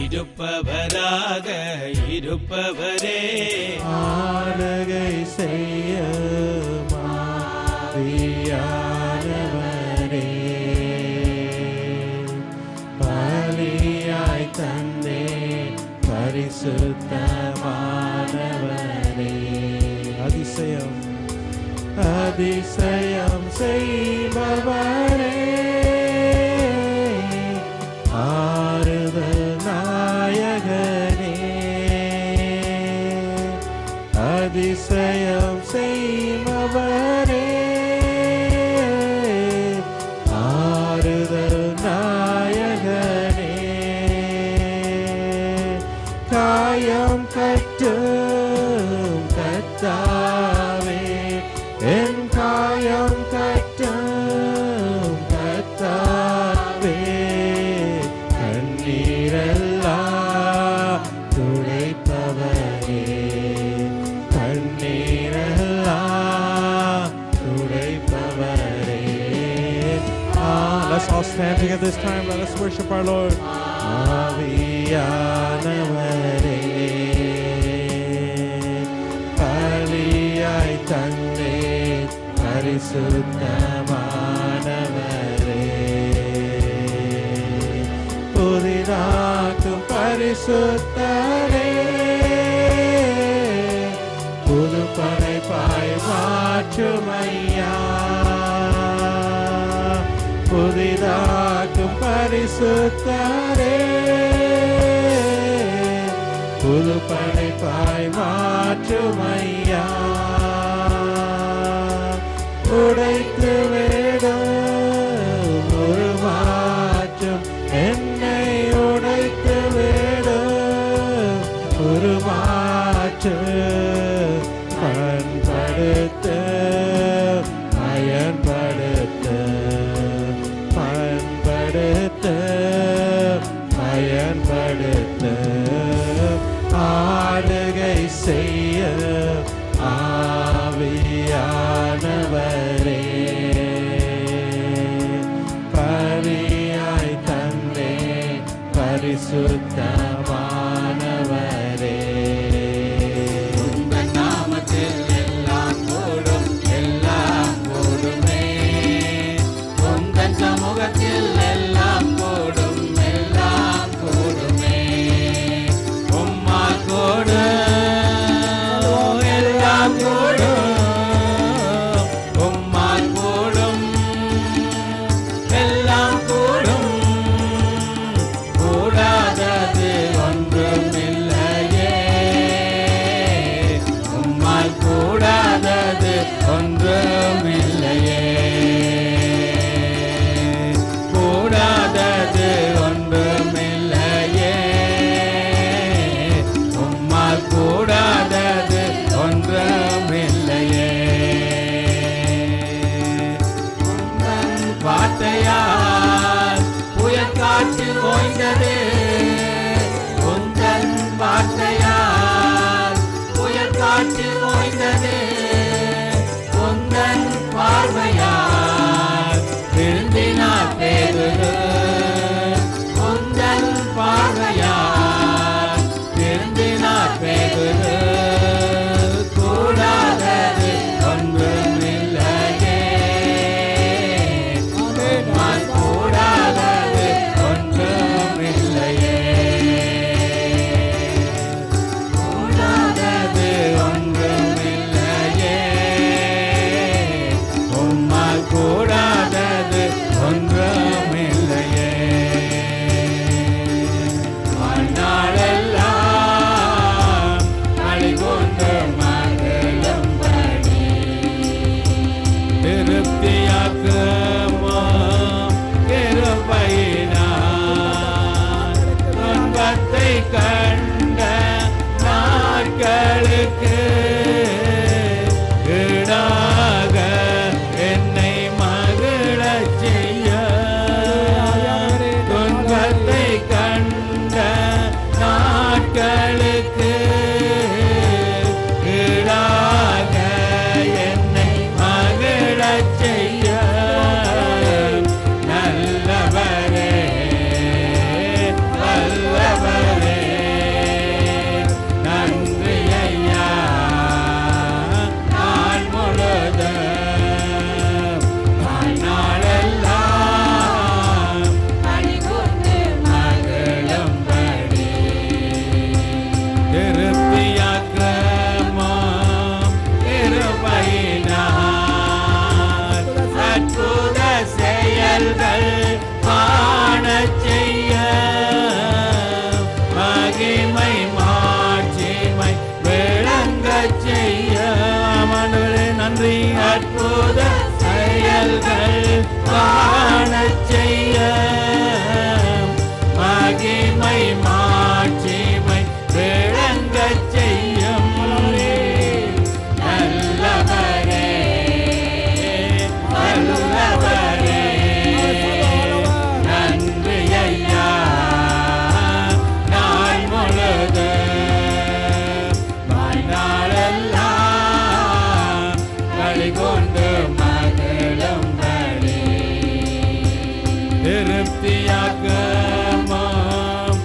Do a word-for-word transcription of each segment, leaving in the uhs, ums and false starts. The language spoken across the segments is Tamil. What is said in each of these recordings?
இருப்பவராக இருப்பவரே ஆளுகை செய்ய ஆவியானவரே பலியாய் தந்தே பரிசுத்தமானவரே அதிசயம் அதிசயம் செய்பவரே ஆறுதல் நாயகனே அதிசயம் செய்பவரே ஆறுதல் நாயகனே காயம் கட்டும் கர்த்தாவே என் காயம் கட்டும் கர்த்தாவே கண்ணீரெல்லாம் துடைப்பவரே கண்ணீரெல்லாம் துடைப்பவரே. Ah, let's all stand together this time. Let us worship our Lord. ஆவியானவரே பலியாய் தந்தே பரிசுத்தமானவரே புதிதாக்கும் பரிசுத்தரே புது படைப்பாய் மாற்றுமையா புதிதாக்கும் பரிசுத்தரே புது படைப்பாய் மாற்றுமையா உடைத்து விடும் ஒரு மாற்றம் என்னை உடைத்து விடும் ஒரு மாற்றம் பண்படுத்த பயன்படுத்த பண்படுத்த பயன்படுத்த ஆளுகை செய்ய ஆவியானவரே பலியாய் தந்தே பரிசுத்தமானவரே உங்கள் நாமத்தில் எல்லாம் கூடும் எல்லாம் கூடுமே உங்கள் சமூகத்தில் எல்லாம் கூடும் எல்லாம் கூடுமே உம்மா கூடு எல்லாம் கூடும் உம்மா கூடும் எல்லாம் கூடும் கூடாதது ஒன்றுமில்லையே உம்மால் கூடாதது ஒன்றுமில்லையே கூடாதது ஒன்றுமில்லையே உம்மால் கூடாதது ஒன்றுமில்லையே உந்தன் வார்த்தையால் புயல் காற்று ஓய்ந்தது உந்தன் வார்த்தையால் புயல் காற்று ஓய்ந்தது உந்தன் பார்வையால் விருந்தினார் பேதுரு உந்தன் பார்வையால் விருந்தினார் பேதுரு கூடாதது ஒன்றுமில்லையே உம்மால் கூடாதது ஒன்றுமில்லையே கூடாதது ஒன்றுமில்லையே உம்மால் கூடாதது ஒன்றுமில்லையே வாழ்நாளெல்லாம் அழிகொண்டு மகளும்படி திருப்தியாக்குமோ கிருபையினால் துன்பத்தை கண்ட நாட்களுக்கு ஈடாக என்னை மகிழ்விப்பீரே செயல்கள் காணச் செய்ய மகிமை மாட்சிமை விளங்கச் செய்ய ஆண்டவரே நன்றி அற்புத செயல்கள் காணச் செய்ய மகிமை மாட்சிமை விளங்கச் செய்யும் நல்லவரே நல்லவரே நன்றி ஐயா நாள் முழுது வாழ்நாளெல்லாம் களி கொண்டு மகிழும் பலி திருப்தியாக்கமாம்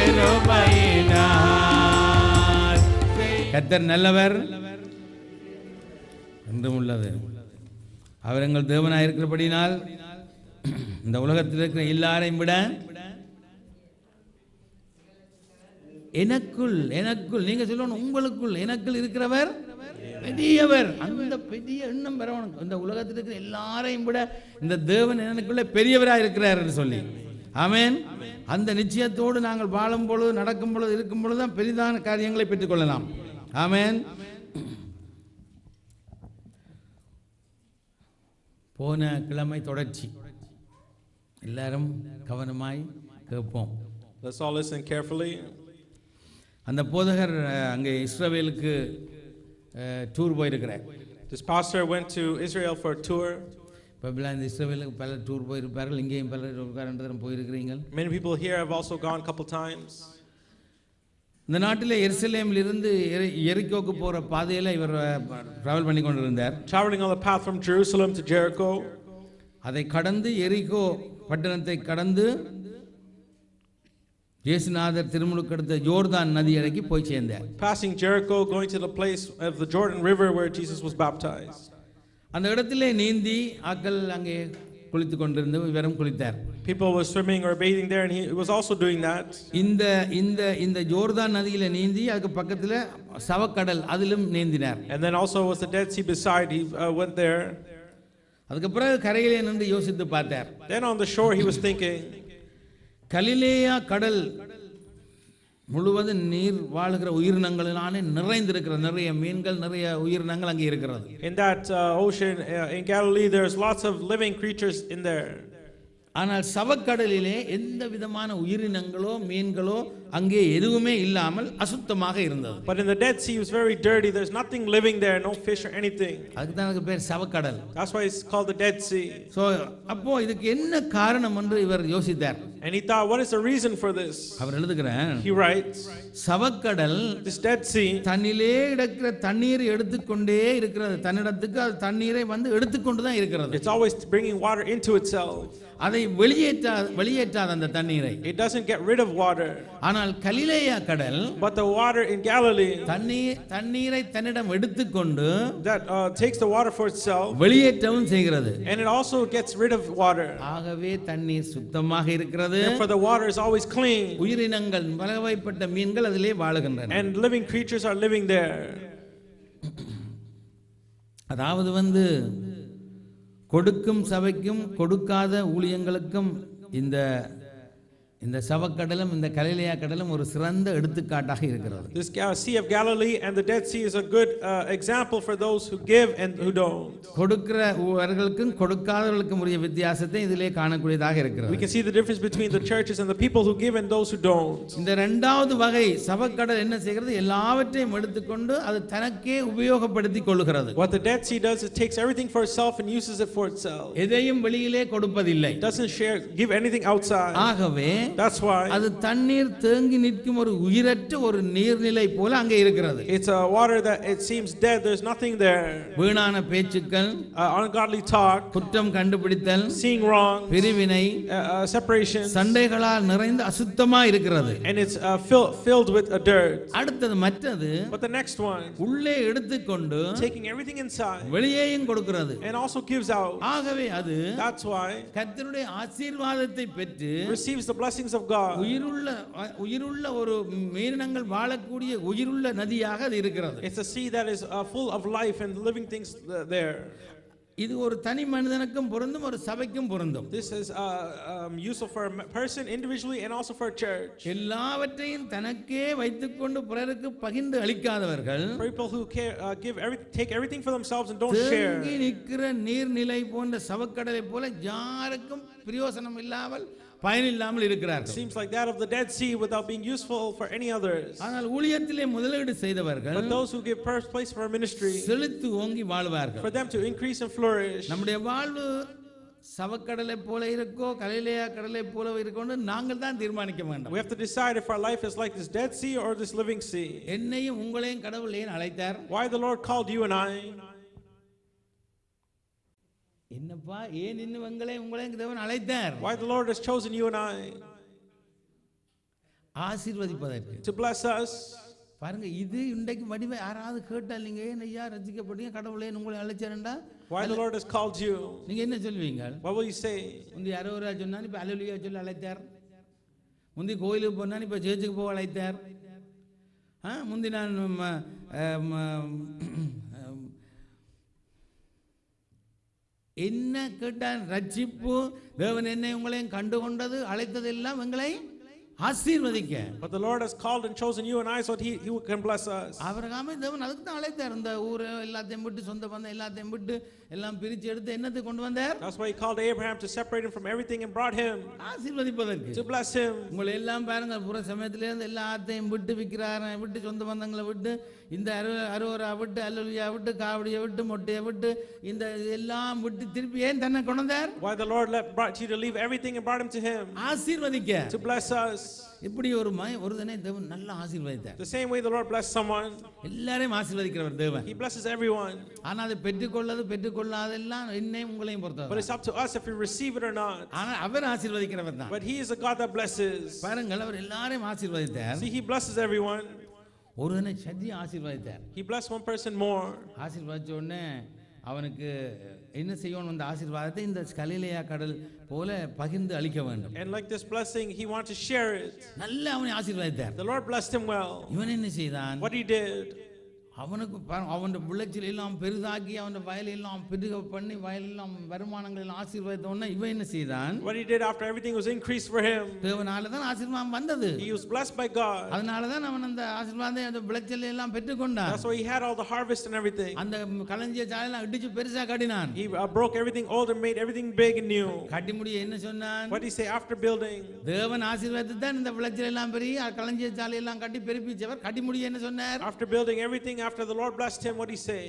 கிருபையினால் கர்த்தர் நல்லவர் என்றும் உள்ளது. அவர் எங்கள் தேவனாய் இருக்கிறபடினால் இந்த உலகத்தில் இருக்கிற எல்லாரையும் விட எனக்குள் எனக்குள் நீங்க சொல்லணும் உங்களுக்குள் எனக்குள் இருக்கிறவர் பெரியவர். அந்த பெரிய எண்ணம் பெறணும். இந்த உலகத்தில் இருக்கிற எல்லாரையும் விட இந்த தேவன் எனக்குள்ள பெரியவராக இருக்கிறார் என்று சொல்லி ஆமென். அந்த நிச்சயத்தோடு நாங்கள் வாழும் பொழுது நடக்கும் பொழுது இருக்கும் பொழுது தான் பெரிதான காரியங்களை பெற்றுக்கொள்ளலாம். ஆமென். போன கிழமை தொடர்ச்சி எல்லாரும் கவனமாய் கேட்போம். Let's all listen carefully. அந்த போதகர் அங்கே இஸ்ரவேலுக்கு டூர் போயிருக்கிறார். This pastor went to Israel for a tour. Babila இந்த இஸ்ரவேலுக்கு பல டூர் போயிருப்பார்கள். இங்கேயும் பல ரெண்டு போயிருக்கிறீங்க. Many people here have also gone a couple times. இந்த நாட்டில் எருசலேமில் இருந்து எரிகோக்கு போற பாதையில இவர் டிராவல் பண்ணி கொண்டிருந்தார். Traveling on the path from Jerusalem to Jericho. அதை கடந்து எரிகோ பட்டணத்தை கடந்து இயேசுநாதர் திருமுழுக்கு அடுத்த யோர்தான் நதி அருகே போய் சேர்ந்தார். Passing Jericho, going to the place of the Jordan River where Jesus was baptized. அந்த இடத்திலே நீந்தி ஆக்கள் அங்கே குளித்துக் கொண்டிருந்து இவரும் குளித்தார். People were swimming or bathing there and he was also doing that. இந்த இந்த இந்த யோர்தான் நதியில நீந்தி அதுக்கு பக்கத்துல சவக்கடல் அதிலும் நீந்தினார். And then also was the Dead Sea beside. He uh, went there. அதுக்கு பிறகு கரையிலே நின்று யோசித்து பார்த்தார். Then on the shore he was thinking, கலிலேயா கடல் முழுவதும் நீர் வாழுகிற உயிரினங்களினாலே நிறைந்திருக்கிற நிறைய மீன்கள் நிறைய உயிரினங்கள் அங்கே இருக்கிறது. In that uh, ocean uh, in Galilee there's lots of living creatures in there. ஆனால் சவக்கடலிலே எந்த விதமான உயிரினங்களோ மீன்களோ அங்கே எதுவுமே இல்லாமல் அசுத்தமாக இருந்தது. But in the Dead Sea it was very dirty. There's nothing living there, no fish or anything. அதுக்கு தான் அதுக்கு பேர் சவக்கடல். That's why it's called the Dead Sea. So அப்போ இதுக்கு என்ன காரணம் என்று இவர் யோசித்தார். And he thought, what is the reason for this? அவர் எழுதுகிறார். He writes, சவக்கடல் this Dead Sea, தன்னிலே எடுக்கிற தண்ணீரை எடுத்துக்கொண்டே இருக்கிறது. தன்னிடத்துக்கு அது தண்ணீரை வந்து எடுத்துக்கொண்டு தான் இருக்கிறது. it's always bringing water into itself. அதை வெளியேற்ற வெளியேற்றாத அந்த தண்ணீரை. It doesn't get rid of water. ஆனால் கலிலேயா கடல் But the water in Galilee, தண்ணீர் தண்ணீரை தன்னிடம் எடுத்துக்கொண்டு that uh, takes the water for itself, வெளியேற்றவும் செய்கிறது. and it also gets rid of water. ஆகவே தண்ணீர் சுத்தமாக இருக்கிறது. Therefore the water is always clean. உயிரினங்கள் பலவகைப்பட்ட மீன்கள் அதிலே வாழுகின்றன. And living creatures are living there. அதாவது வந்து கொடுக்கும் சபைக்கும் கொடுக்காத ஊழியங்களுக்கும் இந்த இந்த சவக்கடலும் இந்த கலிலேயா கடலும் ஒரு சிறந்த எடுத்துக்காட்டாக இருக்கிறது. This Sea of Galilee and the Dead Sea is a good uh, example for those who give and who don't. கொடுக்கிறவர்களுக்கும் கொடுக்காதவர்களுக்கும் உரிய வித்தியாசத்தை இதிலே காணக்கூடியதாக இருக்கிறது. We can see the difference between the churches and the people who give and those who don't. இந்த இரண்டாவது வகை சவக்கடல் என்ன செய்கிறது? எல்லாவற்றையும் எடுத்துக்கொண்டு அது தனக்கே உபயோகப்படுத்திக் கொள்கிறது. What the Dead Sea does, it takes everything for itself and uses it for itself. எதையும் வெளியிலே கொடுப்பதில்லை. It doesn't share, give anything outside. ஆகவே That's why அது தண்ணீர் தேங்கி நிற்கும் ஒரு உயிரற்ற ஒரு நீர்நிலை போல அங்கே இருக்கிறது. It's a water that it seems dead. There's nothing there. வீணான பேச்சுக்கள், uh, ungodly talk, குற்றம் கண்டுபிடித்தல், seeing wrong, பிரிவினை, uh, uh, separation, சண்டைகளால் நிறைந்து அசுத்தமா இருக்கிறது. and it's uh, fill, filled with a dirt. அடுத்தது மற்றது, But the next one, உள்ளே எடுத்துக்கொண்டு taking everything inside வெளியேயும் கொடுக்கிறது. and also gives out. ஆகவே அது That's why கர்த்தருடைய ஆசீர்வாதத்தை பெற்று receives the blessings of God. உயிருள்ள உயிருள்ள ஒரு மீனங்கள் வாழக்கூடிய உயிருள்ள நதியாக அது இருக்கிறது. It's a sea that is uh, full of life and living things there. இது ஒரு தனி மனிதனுக்கும் பொருந்தும் ஒரு சபைக்கும் பொருந்தும். This is uh, um, useful for a person individually and also for a church. எல்லாவற்றையும் தனக்கே வைத்துக்கொண்டு பிறருக்கு பகிர்ந்து அளிக்காதவர்கள், People who care, uh, give every, take everything for themselves and don't share. தேங்கி நிற்கிற நீர்நிலை போன்ற சவக்கடலை போல யாருக்கும் பிரயோசனம் இல்லாமல் பயனில்லாமல் இருக்கிறார்கள். Seems like that of the Dead Sea without being useful for any others. ஆனால் ஊழியத்திலே முதலீடு செய்தவர்கள், But those who give first place for ministry, செழித்து ஓங்கி வாழ்வார்கள். for them to increase and flourish. நம்முடைய வாழ்வு சவக்கடலை போல இருக்கோ கலிலேயா கடலை போல இருக்கோன்னு நாங்கள் தான் தீர்மானிக்க வேண்டும். We have to decide if our life is like this Dead Sea or this living sea. என்னையும் உங்களையும் கடவுள் ஏன் அழைத்தார்? Why the Lord called you and I? என்னப்பா ஏன் இன்னும் உங்களையும் உங்களையும் தேவன் அழைத்தார்? Why the Lord has chosen you and I? ஆசீர்வதிப்பதற்கு, to bless us. பாருங்க, இது இன்றைக்கு வடிவை யாராவது கேட்டால் நீங்க ஏன் ஐயா ரசிக்கப்பட்டீங்க, கடவுளே உங்களை அழைச்சாருண்டா, Why the Lord has called you? நீங்க என்ன சொல்வீங்க? What will you say? முந்தி அறுவரா சொன்னா இப்ப அல்லேலூயா சொல்லி அழைத்தார். முந்தி கோயிலுக்கு போனா இப்ப சேர்ச்சுக்கு போக அழைத்தார். முந்தி நான் என்ன கேட்டான்? ரட்சிப்பு, தேவன் என்னை உங்களையும் கண்டு கொண்டது, அழைத்தது எல்லாம் எங்களை ஆசீர்வதிக்க. But the Lord has called and chosen you and I so that he, he can bless us. ஆபிரகாமை தேவன் அதுக்கு தான் அழைத்தார். இந்த ஊரை எல்லாத்தையும் விட்டு, சொந்த பந்தம் எல்லாத்தையும் விட்டு எல்லாம் பிரிச்சு எடுத்து என்னத்தை கொண்டு வந்தார்? That's why he called Abraham to separate him from everything and brought him ஆசீர்வதிப்பதற்கு, to bless him. உங்களை எல்லாம் பாருங்க, புற சமயத்திலே இருந்து எல்லாத்தையும் விட்டு விக்கிறார விட்டு சொந்த பந்தங்களை விட்டு இந்த அரு அறுவரா விட்டு அல்லேலூயா விட்டு காவடியை விட்டு மொட்டையை விட்டு இந்த எல்லாம் விட்டு திருப்பி ஏன் தன்னை கொண்டு வந்தார்? Why the Lord let brought you to leave everything and brought him to him? ஆசீர்வதிக்க, to bless us. இப்படி ஒரு ஒருதனை தேவன் நல்லா ஆசீர்வதித்தார். The same way the Lord blessed someone, எல்லாரையும் ஆசீர்வதிக்கிறவர் தேவன். he blesses everyone. ஆனா அதை பெற்றுக்கொள்ளது பெற்றுக்கொள்ளாதெல்லாம் என்னையும் உங்களையும் But பொறுத்தது. it's up to us if we receive it or not. ஆனா அவர் ஆசீர்வதிக்கிறவர் தான். But he is a God that blesses. பாருங்கள், அவர் எல்லாரையும் ஆசீர்வதித்தார். See, he blesses everyone. ஒருவனை சதி ஆசீர்வதித்தார். He blessed one person more. ஆசீர்வதிச்ச உடனே அவனுக்கு என்ன செய்யணும்? அந்த ஆசீர்வாதத்தை இந்த கலிலேயா கடல் போல பகிர்ந்து அளிக்க வேண்டும். And like this blessing, he wanted to share it. நல்ல அவனை ஆசீர்வதித்தார். The Lord blessed him well. இவன் என்ன செய்தான்? What he did, அவனுக்கு அவன் விளைச்சல் எல்லாம் பெரிதாக்கி அவன் வயல் எல்லாம் பெருக பண்ணி வயல் எல்லாம் வருமானங்கள் எல்லாம் ஆசீர்வதித்தோன்னா இவன் என்ன செய்தான்? what he did after everything was increased for him, தேவனால தான் ஆசீர்வாதம் வந்தது. he was blessed by God. அதனால தான் அவன் அந்த ஆசீர்வாதத்தை அந்த விளைச்சல் எல்லாம் பெற்றுக்கொண்டான். That's why he had all the harvest and everything. அந்த களஞ்சிய சாலையெல்லாம் இடிச்சு பெருசா கட்டினான். He uh, broke everything old and made everything big and new. கட்டி முடிய என்ன சொன்னான்? What did he say after building? தேவன் ஆசீர்வாதத்தை தான் இந்த விளைச்சல் எல்லாம் பெரிய களஞ்சிய சாலையெல்லாம் கட்டி பெருப்பிச்சவர். கட்டி முடிய என்ன சொன்னார்? After building everything, after the Lord blessed him, what did he say?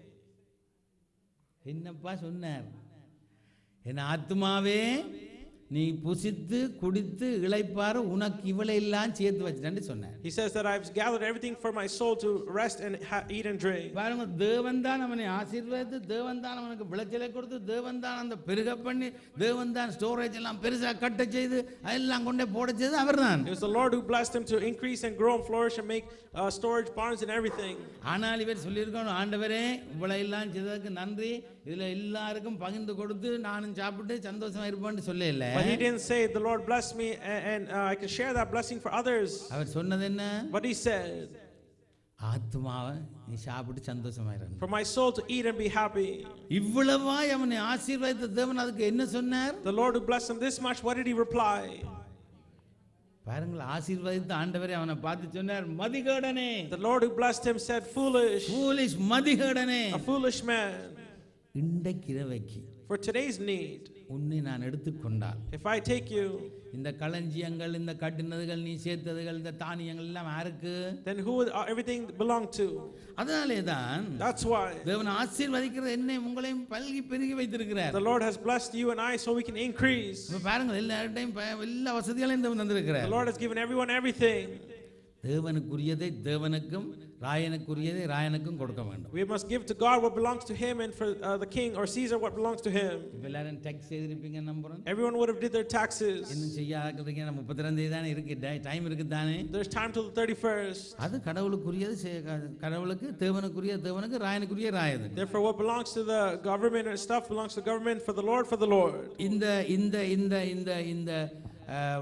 என்னப்பா சொன்னார்? என் ஆத்துமாவே நீ புசித்து குடித்து இளைப்பாற, உனக்கு இவளை எல்லாம் சேர்த்து வச்சிட்டேன்னு சொன்னார். He says that I've gathered everything for my soul to rest and ha- eat and drink. பாருங்க, தேவன் தான் அவனை ஆசீர்வதித்து, தேவன் தான் அவனுக்கு விளைச்சலை கொடுத்து, தேவன் தான் அந்த பெருக பண்ணி, தேவன் தான் ஸ்டோரேஜ் எல்லாம் பெருசா கட்ட செய்து அதெல்லாம் கொண்டே போட செய்து அவர்தான். It was the Lord who blessed him to increase and grow and flourish and make uh, storage barns and everything. ஆனால் இவர் சொல்லியிருக்கணும், ஆண்டவரே இவளை எல்லாம் செய்ததுக்கு நன்றி, இதுல எல்லாருக்கும் பகிர்ந்து கொடுத்து நானும் சாப்பிட்டு சந்தோஷமா இருப்பேன்னு சொல்லல. But he didn't say the Lord blessed me and, and uh, I can share that blessing for others. அவர் சொன்னது என்ன? What he said, ஆத்துமாவை நீ சாப்பிட்டு சந்தோஷமா இரு, for my soul to eat and be happy. இவ்வளவாய் அவனை ஆசீர்வதித்த தேவன் அதுக்கு என்ன சொன்னார்? The Lord who blessed him this much, what did he reply? பாருங்கள், ஆசீர்வதித்த ஆண்டவரே அவனை பார்த்து சொன்னார், மதிகேடனே. The Lord who blessed him said, foolish, foolish, மதிகேடனே, a foolish man. இன்றைக்கு இரவைக்கு For today's need, உன்னை நான் எடுத்துக்கொண்டால், if I take you, இந்த களஞ்சியங்கள், இந்த கட்டினதுகள், நீ சேர்த்ததுகள், இந்த தானியங்கள் எல்லாம் யாருக்கு? then who would everything belong to? அதனாலே தான் That's why தேவன் ஆசீர்வதிக்கிற என்னை உங்களையும் பல்கி பெருகி வைத்திருக்கிறார். the Lord has blessed you and I so we can increase. பாருங்கள், எல்லார்ட்டையும் எல்லா வசதிகளையும் தேவன் தந்திருக்கிறார். The Lord has given everyone everything. தேவனுக்குரியதை தேவனுக்கும், ராயனுக்குரியதை ராயனுக்கும் கொடுக்க வேண்டும். We must give to God what belongs to him and for uh, the king or Caesar what belongs to him. எல்லாரும் டாக்ஸ் செய்திருப்பீங்க நம்புறேன். Everyone would have did their taxes. இன்னும் செய்யாதீங்க, முப்பத்தி ரெண்டாம் தேதி தானே இருக்கு, டைம் இருக்கு தானே. There's time till the thirty-first. அது கடவுளுக்குரியது, கடவுளுக்கு, தேவனுக்குரிய தேவனுக்கு, ராயனுக்குரிய ராயது. Therefore what belongs to the government and stuff belongs to government, for the Lord for the Lord. இந்த இந்த இந்த இந்த இந்த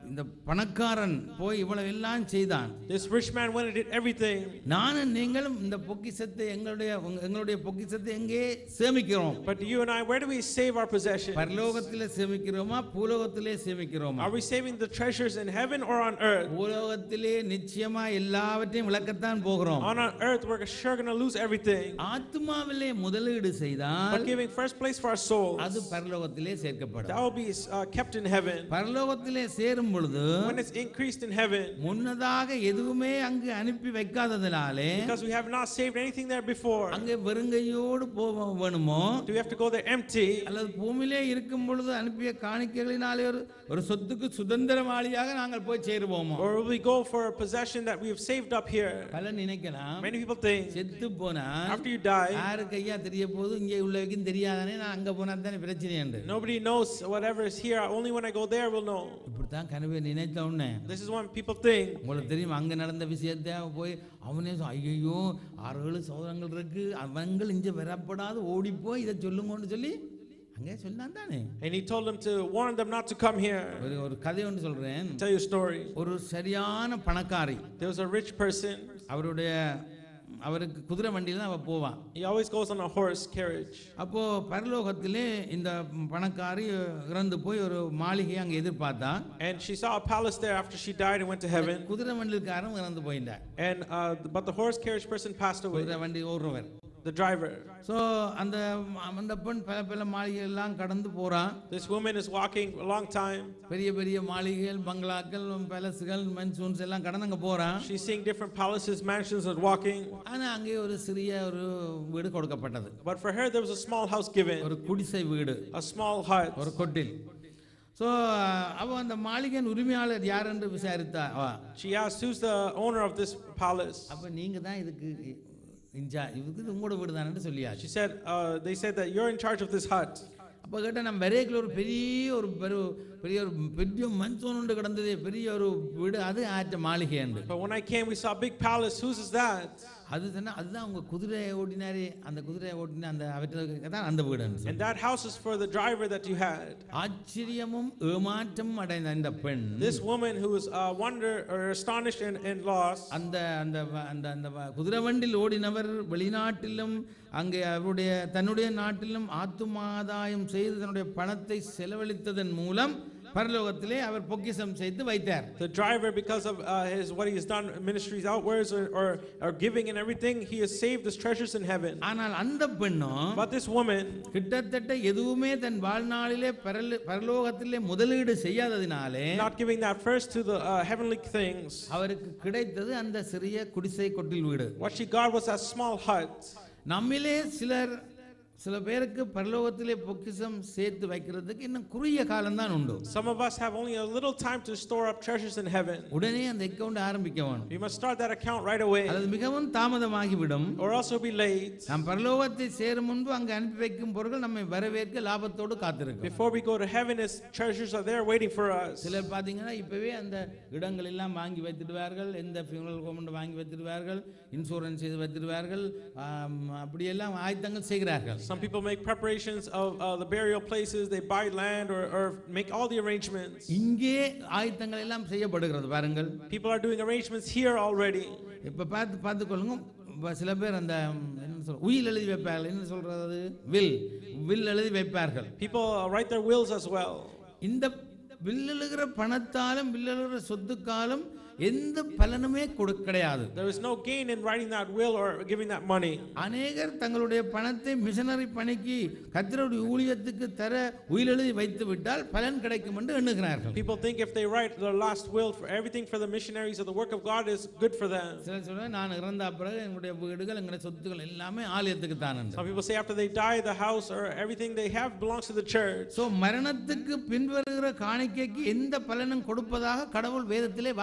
இந்த பணக்காரன் போய் இவ்வளவு எல்லாம் செய்தான். This rich man went and did everything. நானும் நீங்களும் இந்த பொக்கிஷத்தை எங்களுடைய எங்களுடைய பொக்கிஷத்தை எங்கே சேமிக்கிறோம்? But you and I, where do we save our possessions? பரலோகத்திலே சேமிக்கிறோமா பூலோகத்திலே சேமிக்கிறோமா? Are we saving the treasures in heaven or on earth? பூலோகத்திலே நிச்சயமா எல்லாவற்றையும் இழக்கத்தான் போகிறோம். On on earth we're sure going to lose everything. ஆத்துமாவிலே முதலீடு செய்தால், but giving first place for our souls, அது பரலோகத்திலே சேர்க்கப்படும். that will be uh, kept in heaven. பரலோகத்திலே சேரும் பொழுது, when it's increased in heaven, முன்னதாக எதுவுமே அங்கு அனுப்பி வைக்காததனாலே, because we have not saved anything there before, அங்கே வெறுங்கையோடு போக வேணுமோ? do we have to go there empty? அல்லது பூமியிலே இருக்கும் பொழுது அனுப்பிய காணிக்கைகளினாலே ஒரு ஒரு சொத்துக்கு சுதந்திரவாளியாக நாங்கள் போய் சேருவோமோ? Or will we go for a possession that we have saved up here? பல நினைக்கலாம், many people think செத்து போனா after you die, யாருக்கு ஐயா தெரிய போகுது, இங்கே உள்ளவரைக்கும் தெரியாதானே, நான் அங்க போனா தானே பிரச்சனை உண்டு. nobody knows whatever is here, only when I go there will know. இப்படி தான் கனவே நினைத்த உடனே, this is what people think. உங்களுக்கு தெரியும், அங்க நடந்த விஷயத்தை போய் அவனே ஐயோ ஆறு ஏழு சோதரங்கள் இருக்கு, அவங்கள் இங்க வரப்படாது, ஓடி போய் இதை சொல்லுங்கன்னு சொல்லி அங்கே சொன்னான் தானே. And he told them to warn them not to come here. ஒரு ஒரு கதை ஒன்று சொல்றேன், tell you a story. ஒரு சரியான பணக்காரி, there was a rich person. அவருடைய அவருக்கு குதிரை வண்டியில அவ போவான். he always goes on a horse carriage. அப்போ பரலோகத்திலே இந்த பணக்காரி இறந்து போய் ஒரு மாளிகையை அங்க எதிர்பார்த்தா. and she saw a palace there after she died and went to heaven. குதிரை வண்டிக்காரன் இறந்து போயிட்டார். and uh, but the horse carriage person passed away. குதிரை வண்டி ஓடுறவர், the driver. so அந்த அந்த பெண் பல பல மாளிகை எல்லாம் கடந்து போறான். this woman is walking a long time. பெரிய பெரிய மாளிகைகள், பங்களாக்கள், பேலஸ்கள், மன்சூன்ஸ் எல்லாம் கடந்து அங்க போறான். she's seeing different palaces, mansions, and walking. ஆனா அங்கே ஒரு சிறிய ஒரு வீடு கொடுக்கப்பட்டது. but for her there was a small house given. ஒரு குடிசை வீடு, a small hut. ஒரு கொட்டில். so அவ அந்த மாளிகையின் உரிமையாளர் யார் என்று விசாரித்தா. she asked who's the owner of this palace. அப்ப நீங்க தான் இதுக்கு இன்ஜா, இதுக்கு உங்களோட வீடு தானே சொல்லியா. she said uh, they said that you're in charge of this hut. அப்ப கேட்ட நம்ம வரைக்குள்ள ஒரு பெரிய ஒரு பெரிய ஒரு பெரிய மன்சூன் உண்டு கிடந்தது, பெரிய ஒரு வீடு, அது ஆற்ற மாளிகை உண்டு. but when I came we saw a big palace. whose is that? அது சொன்னா அதுதான் உங்க குதிரை ஓட்டினாரே, அந்த குதிரை ஓட்டின அந்த அவற்றுக்கு தான் அந்த வீடு. and that house is for the driver that you had. ஆச்சரியமும் ஏமாற்றம் அடைந்த இந்த பெண், this woman who was uh, wonder or astonished and, and lost, அந்த அந்த அந்த அந்த குதிரை வண்டியில் ஓடினவர் வெளிநாட்டிலும் அங்கே அவருடைய தன்னுடைய நாட்டிலும் ஆத்துமாதாயம் செய்து தன்னுடைய பணத்தை செலவழித்ததன் மூலம் பரலோகத்திலே அவர் பொக்கிஷம் செய்து வைத்தார். the driver, because of uh, his what he has done ministries outwards or, or or giving and everything, he has saved his treasures in heaven. ஆனால் அந்த பெண்ணோ, but this woman, கிட்டத்தட்ட எதுவுமே தன் வாழ்நாளிலே பரலோகத்திலே முதலீடு செய்யாததினாலே, not giving that first to the uh, heavenly things, அவருக்கு கிடைத்தது அந்த சிறிய குடிசை கொட்டில் வீடு. what she got was a small hut. நம்மிலே சிலர் சில பேருக்கு பரலோகத்திலே பொக்கிஷம் சேர்த்து வைக்கிறதுக்கு இன்னும் குறுகிய காலம் தான் உண்டு. some of us have only a little time to store up treasures in heaven. உடனே அந்த அக்கவுண்ட் ஆரம்பிக்க வேணும். we must start that account right away. அது மிகவும் தாமதமாகி விடும், or also be late. நாம் பரலோகத்தை சேரும் முன்பு அங்க அனுப்பி வைக்கும் பொருட்கள் நம்மை வரவேற்க லாபத்தோடு காத்திருக்கும். before we go to heaven, his treasures are there waiting for us. சிலர் பாத்தீங்கன்னா இப்பவே அந்த இடங்கள் எல்லாம் வாங்கி வைத்திடுவார்கள், எந்த ஃபியூனரல் ஹோம் வாங்கி வைத்திடுவார்கள், இன்சூரன்ஸ் செய்து வைத்திடுவார்கள், அப்படி எல்லாம் ஆயத்தங்கள் செய்கிறார்கள். some people make preparations of uh, the burial places. they buy land or, or make all the arrangements. இங்கே ஆயத்தங்கள் எல்லாம் செய்யப்படுகிறது பாருங்கள். people are doing arrangements here already. இப்ப பார்த்து பார்த்துக்கொள்ளுங்க, சில பேர் அந்த என்ன சொல்ற உயில் எழுதி வைப்பார்கள், என்ன சொல்றது, வில் வில் எழுதி வைப்பார்கள். people write their wills as well. இந்த வில் எழுகிற பணத்தாலும் வில் எழுகிற சொத்துக்காலும் எந்த பலனுமே கிடையாது. there is no gain in writing that will or giving that money. அநேகர் தங்களுடைய பணத்தை மிஷனரி பணிக்கு கர்த்தருடைய ஊழியத்துக்கு தர உயில் எழுதி வைத்து விட்டால் பலன் கிடைக்கும் என்று எண்ணுகிறார்கள். people think if they write their last will for everything for the missionaries or the work of God is good for them. சிலர் சொல்றாங்க, நான் இறந்த பிறகு என்னுடைய வீடுகள் எங்களுடைய சொத்துக்கள் எல்லாமே ஆலயத்துக்கு தான் என்று. some people say after they die the house or everything they have belongs to the church. so மரணத்துக்கு பின்வருகிற காணிக்கைக்கு எந்த பலனும் கொடுப்பதாக கடவுள் வேதத்திலே வாக்களிக்கவில்லை.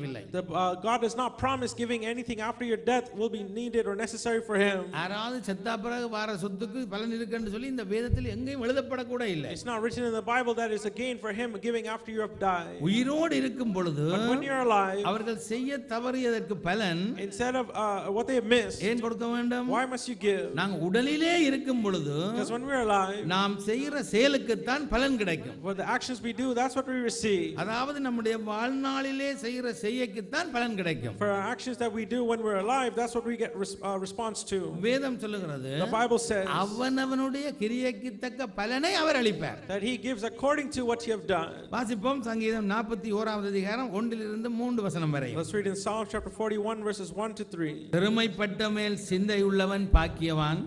தேவையில்லை. The, uh, God does not promise giving anything after your death will be needed or necessary for him. யாராவது செத்த பிறகு வர சொத்துக்கு பலன் இருக்குன்னு சொல்லி இந்த வேதத்தில் எங்கேயும் எழுதப்பட கூட இல்லை. It's not written in the Bible that it's a gain for him giving after you have died. உயிரோடு இருக்கும் பொழுது But when you're alive, அவர்கள் செய்ய தவறியதற்கு பலன் instead of uh, what they have missed, ஏன் கொடுக்க வேண்டும்? why must you give? நாங்க உடலிலே இருக்கும் பொழுது Because when we're alive, நாம் செய்கிற செயலுக்கு தான் பலன் கிடைக்கும். for the actions we do, that's what we receive. அதாவது நம்முடைய வாழ்நாளிலே செய்கிற செய்யக்கு தான் பலன் கிடைக்கும். For our actions that we do when we're alive, that's what we get res- uh, response to. வேதம் சொல்லுகிறது, The Bible says அவனவனுடைய கிரியைக்கு தக்க பலனை அவர் அளிப்பார். that he gives according to what you have done. வாசிப்போம் சங்கீதம் நாற்பத்தி ஓராவது அதிகாரம் ஒன்றிலிருந்து மூன்று வசனம் வரை. Let's read in Psalm chapter forty-one verses one to three. பெருமைப்பட்ட மேல் சிந்தை உள்ளவன் பாக்கியவான்,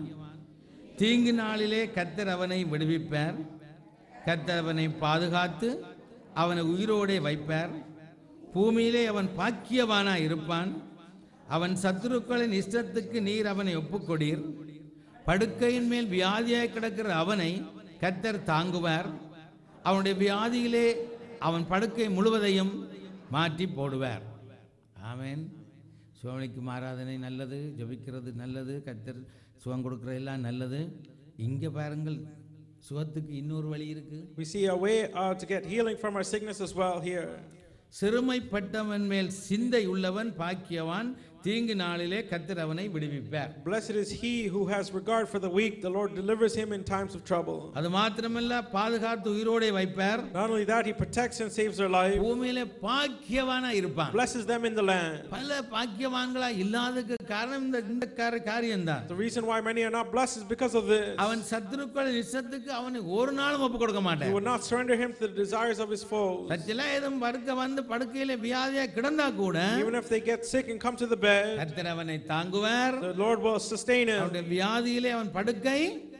தீங்கு நாளிலே கர்த்தர் அவனை விடுவிப்பார். கர்த்தர் அவனை பாதுகாத்து அவனை உயிரோடே வைப்பார். பூமியிலே அவன் பாக்கியவானாய் இருப்பான். அவன் சத்துருக்களின் இஷ்டத்துக்கு நீர் அவனை ஒப்புக்கொடீர். படுக்கையின் மேல் வியாதியாய் கிடக்கிற அவனை கர்த்தர் தாங்குவார். அவனுடைய வியாதியிலே அவன் படுக்கை முழுவதையும் மாற்றி போடுவார். ஆமென். சுவனிக்கும் ஆராதனை நல்லது, ஜெபிக்கிறது நல்லது, கர்த்தர் சுகம் கொடுக்கிற எல்லாம் நல்லது. இங்க பாருங்கள், சுகத்துக்கு இன்னொரு வழி இருக்கு. We see a way uh, to get healing from our sickness as well here. சிறுமைப்பட்டவன் மேல் சிந்தை உள்ளவன் பாக்கியவான், தீங்கு நாளிலே கர்த்தர் அவனை விடுவிப்பார். Blessed is he who has regard for the weak, the Lord delivers him in times of trouble. அது மாத்திரமல்ல, பாதுகாத்து உயிரோடே வைப்பார். Not only that, he protects and saves their life. பூமியிலே பாக்கியவானா இருப்பான். Blesses them in the land. பல பாக்கியவான்களா இல்லாததுக்கு காரணம் இந்த இந்த காரியம் தான். The reason why many are not blessed is because of this. அவன் சத்துருக்களின் இஷ்டத்துக்கு அவனை ஒரு நாளும் ஒப்பு கொடுக்க மாட்டான். He would not surrender him to the desires of his foes. சச்சலாயதம் படுக்க வந்து படுக்கையிலே வியாதியா கிடந்தா கூட, even if they get sick and come to the bed, கர்த்தர் அவனை தாங்குவார். the Lord will sustain him. அவனுடைய வியாதியிலே அவன் படுக்கை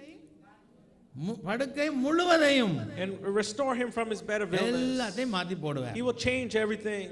படுக்கை முழுவதையும் and restore him from his bed of illness. எல்லாத்தையும் மாத்தி போடுவார். He will change everything.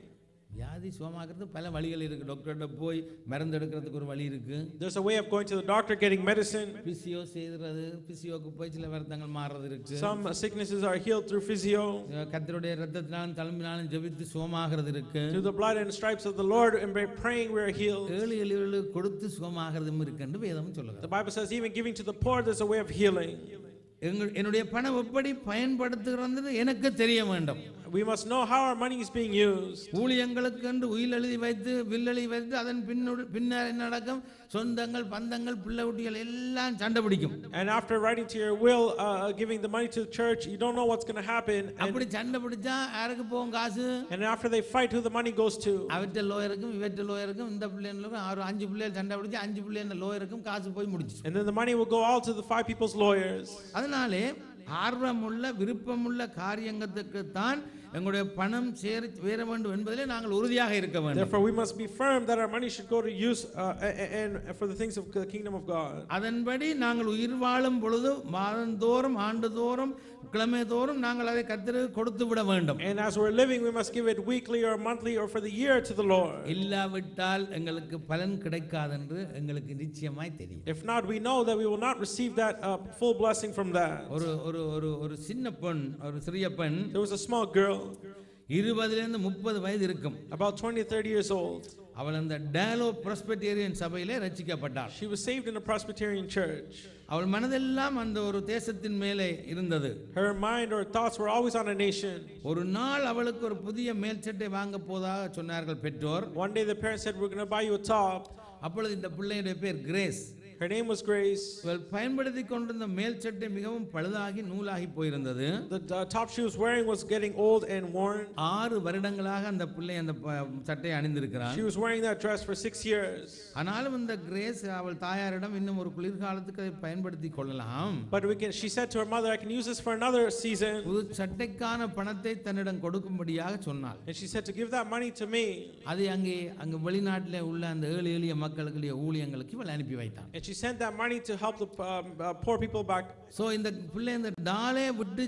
வியாதி சுகமாகிறது பல வழிகள் இருக்கு. டாக்டர்கிட்ட போய் மருந்து எடுக்கிறதுக்கு ஒரு வழி இருக்கு. There's a way of going to the doctor, getting medicine. Physio செய்யறது, பிசியோக்கு போய் சில வருத்தங்கள் மாறுறது இருக்கு. Some sicknesses are healed through physio. கர்த்தருடைய இரத்தத்தினாலும் தழும்பினாலும் ஜெபித்து சுகமாகிறது இருக்கு. Through the blood and stripes of the Lord and by praying we are healed. ஏழு எளியவர்களுக்கு கொடுத்து சுகமாகிறதும் இருக்கு என்று வேதம் சொல்லுகிறது. The Bible says even giving to the poor, there's a way of healing. என்னுடைய பணம் எப்படி பயன்படுத்துகிறது எனக்கு தெரிய வேண்டும். We must know how our money is being used. ஊழியங்களுக்கு என்று உயில் எழுதி வைத்து வில் எழுதி வைத்து அதன் பின்னர் என்ன நடக்கும்? சொந்தங்கள் பந்தங்கள் பிள்ளை குட்டிகள் எல்லாம் சண்டை பிடிக்கும். And after writing to your will, uh, giving the money to the church, you don't know what's going to happen. அப்படி சண்டை பிடிச்சா யாருக்கு போகும் காசு? And after they fight, who the money goes to? அவட்ட லோயருக்கும் இவட்ட லோயருக்கும் இந்த பிள்ளைகளுக்கும் ஆறு அஞ்சு பிள்ளைகள் சண்டை பிடிச்சு அஞ்சு பிள்ளைங்க லோயருக்கும் காசு போய் முடிச்சு. And then the money will go all to the five people's lawyers. அதனாலே ஆர்வமுள்ள விருப்பமுள்ள காரியங்களுக்கு தான் எங்களுடைய பணம் சேர வேற வேண்டும் என்பதிலே நாங்கள் உறுதியாக இருக்க வேண்டும். Therefore we must be firm that our money should go to use uh, and for the things of the kingdom of God. அதன்படி நாங்கள் உயிர் வாழும் பொழுது மாதந்தோறும் ஆண்டுதோறும் கிழமைதோறும் நாங்கள் அதை கர்த்தருக்கு கொடுத்து விட வேண்டும். And as we're living, we must give it weekly or monthly or for the year to the Lord. இல்லாவிட்டால் எங்களுக்கு பலன் கிடைக்காது என்று எங்களுக்கு நிச்சயமாய் தெரியும். If not, we know that we will not receive that uh, full blessing from that. ஒரு ஒரு ஒரு ஒரு சின்ன பெண், ஒரு சிறிய பெண், there was a small girl, இருபதிலிருந்து முப்பது வயது இருக்கும், about twenty thirty years old. அவள் அந்த டேலோ பிரஸ்பிட்டேரியன் சபையிலே ரட்சிக்கப்பட்டாள். She was saved in a Presbyterian church. அவள் மனதெல்லாம் அந்த ஒரு தேசத்தின் மேலே இருந்தது. Her mind or thoughts were always on a nation. ஒரு நாள் அவளுக்கு ஒரு புதிய மேல்சட்டை வாங்க போதாக சொன்னார்கள் பெற்றோர். One day the parents said, we're going to buy you a top. அப்பொழுது இந்த பிள்ளையுடைய பேர் Grace. Her name was Grace. அவள் பயன்படுத்தி கொண்டிருந்த மேல் சட்டை மிகவும் பழுதாகி நூலாகி போயிருந்தது. The uh, top she was wearing was getting old and worn. ஆறு வருடங்களாக அந்த பிள்ளை அந்த சட்டையை அணிந்திருக்கிறாள். She was wearing that dress for six years. ஆனாலும் இந்த கிரேஸ் அவள் தாயாரிடம் இன்னும் ஒரு குளிர்காலத்துக்கு அதை பயன்படுத்தி கொள்ளலாம். But we can, she said to her mother, I can use this for another season. புது சட்டைக்கான பணத்தை தன்னிடம் கொடுக்கும்படியாக சொன்னாள். And she said to give that money to me. அதை அங்கே அங்க வெளிநாட்டிலே உள்ள அந்த ஏழு எளிய மக்களுக்கு ஊழியங்களுக்கு இவள் அனுப்பி வைத்தான். And she sent that money to help the um, uh, poor people back. So இந்த பிள்ளை இந்த டாலே விட்டு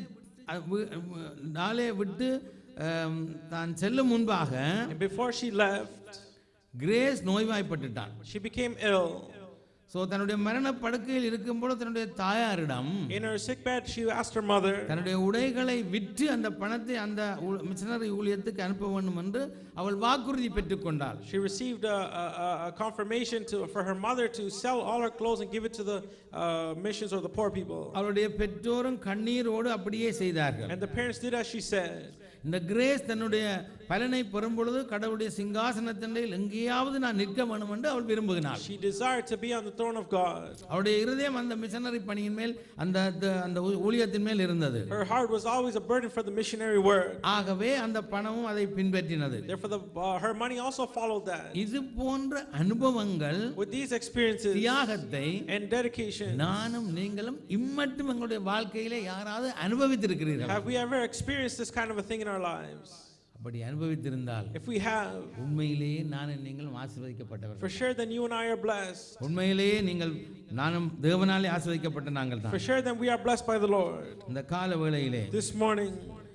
டாலே விட்டு தான் செல்லும் முன்பாக, and before she left, Grace நோய்வாய்ப்பட்டுட்டான். she became ill. சோ தன்னுடைய மரண படுக்கையில் இருக்கும்போது தன்னுடைய தாயாரிடம் In her sick bed, she asked her mother. தன்னுடைய உடைகளை விற்று அந்த பணத்தை அந்த மிஷனரி ஊழியத்துக்கு அனுப்ப வேண்டும் என்று அவள் வாக்குறுதி பெற்றுக்கொண்டாள். She received a, a, a confirmation to for her mother to sell all her clothes and give it to the uh, missions or the poor people. அவளுடைய பெற்றோரும் கண்ணீரோடு அப்படியே செய்தார்கள். And the parents did as she said. இந்த கிரேஸ் தன்னுடைய பலனை பெறும் பொழுது கடவுளுடைய சிங்காசனத்தின் எங்கேயாவது நான் நிற்க வேண்டும் என்று அவள் விரும்புகிறாள். She desired to be on the throne of God. அவளுடைய இருதயம் அந்த மிஷனரி பணியின் மேல் அந்த அந்த ஊழியத்தின் மேல் இருந்தது. Her heart was always a burden for the missionary work. ஆகவே அந்த பணமும் அதை பின்பற்றினது. Therefore the, uh, her money also followed that. இது போன்ற அனுபவங்கள் With these experiences தியாகத்தை and dedication, நானும் நீங்களும் இம்மட்டும் எங்களுடைய வாழ்க்கையிலே யாராவது அனுபவித்திருக்கிறீர்கள்? Have we ever experienced this kind of a thing in our lives? அப்படி அனுபவித்திருந்தால் If we have, உண்மையிலேயே நானும் நீங்களும் ஆசீர்வதிக்கப்பட்டவர்கள். for sure then you and I are blessed. உண்மையிலேயே நீங்கள் நானும் தேவனாலே ஆசீர்வதிக்கப்பட்ட நாங்கள் தான். For sure then we are blessed by the Lord. இந்த கால வேளையிலே This morning,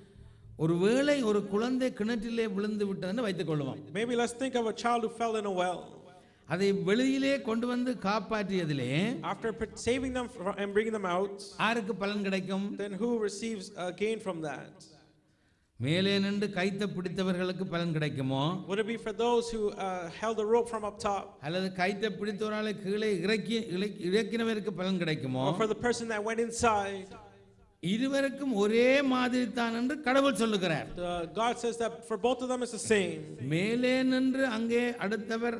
ஒருவேளை ஒரு குழந்தை கிணற்றிலே விழுந்து விட்டதுன்னு வைத்துக் கொள்வோம். maybe let's think of a child who fell in a well. அதை வெளியிலே கொண்டு வந்து காப்பாற்றியதிலே After saving them and bringing them out, யாருக்கு பலன் கிடைக்கும்? then who receives a gain from that? மேலே நின்று கைத்த பிடித்தவர்களுக்கு பலன் கிடைக்குமோ? Would it be for those who uh, held the rope from up top? அல்லது கைத்த பிடித்தவராலே கீழே இறக்கி இறக்கினவருக்கு பலன் கிடைக்குமோ? Or for the person that went inside? இருவருக்கும் ஒரே மாதிரி தான் என்று கடவுள் சொல்லுகிறார். God says that for both of them it's the same. மேலே நின்று அங்கே அடுத்தவர்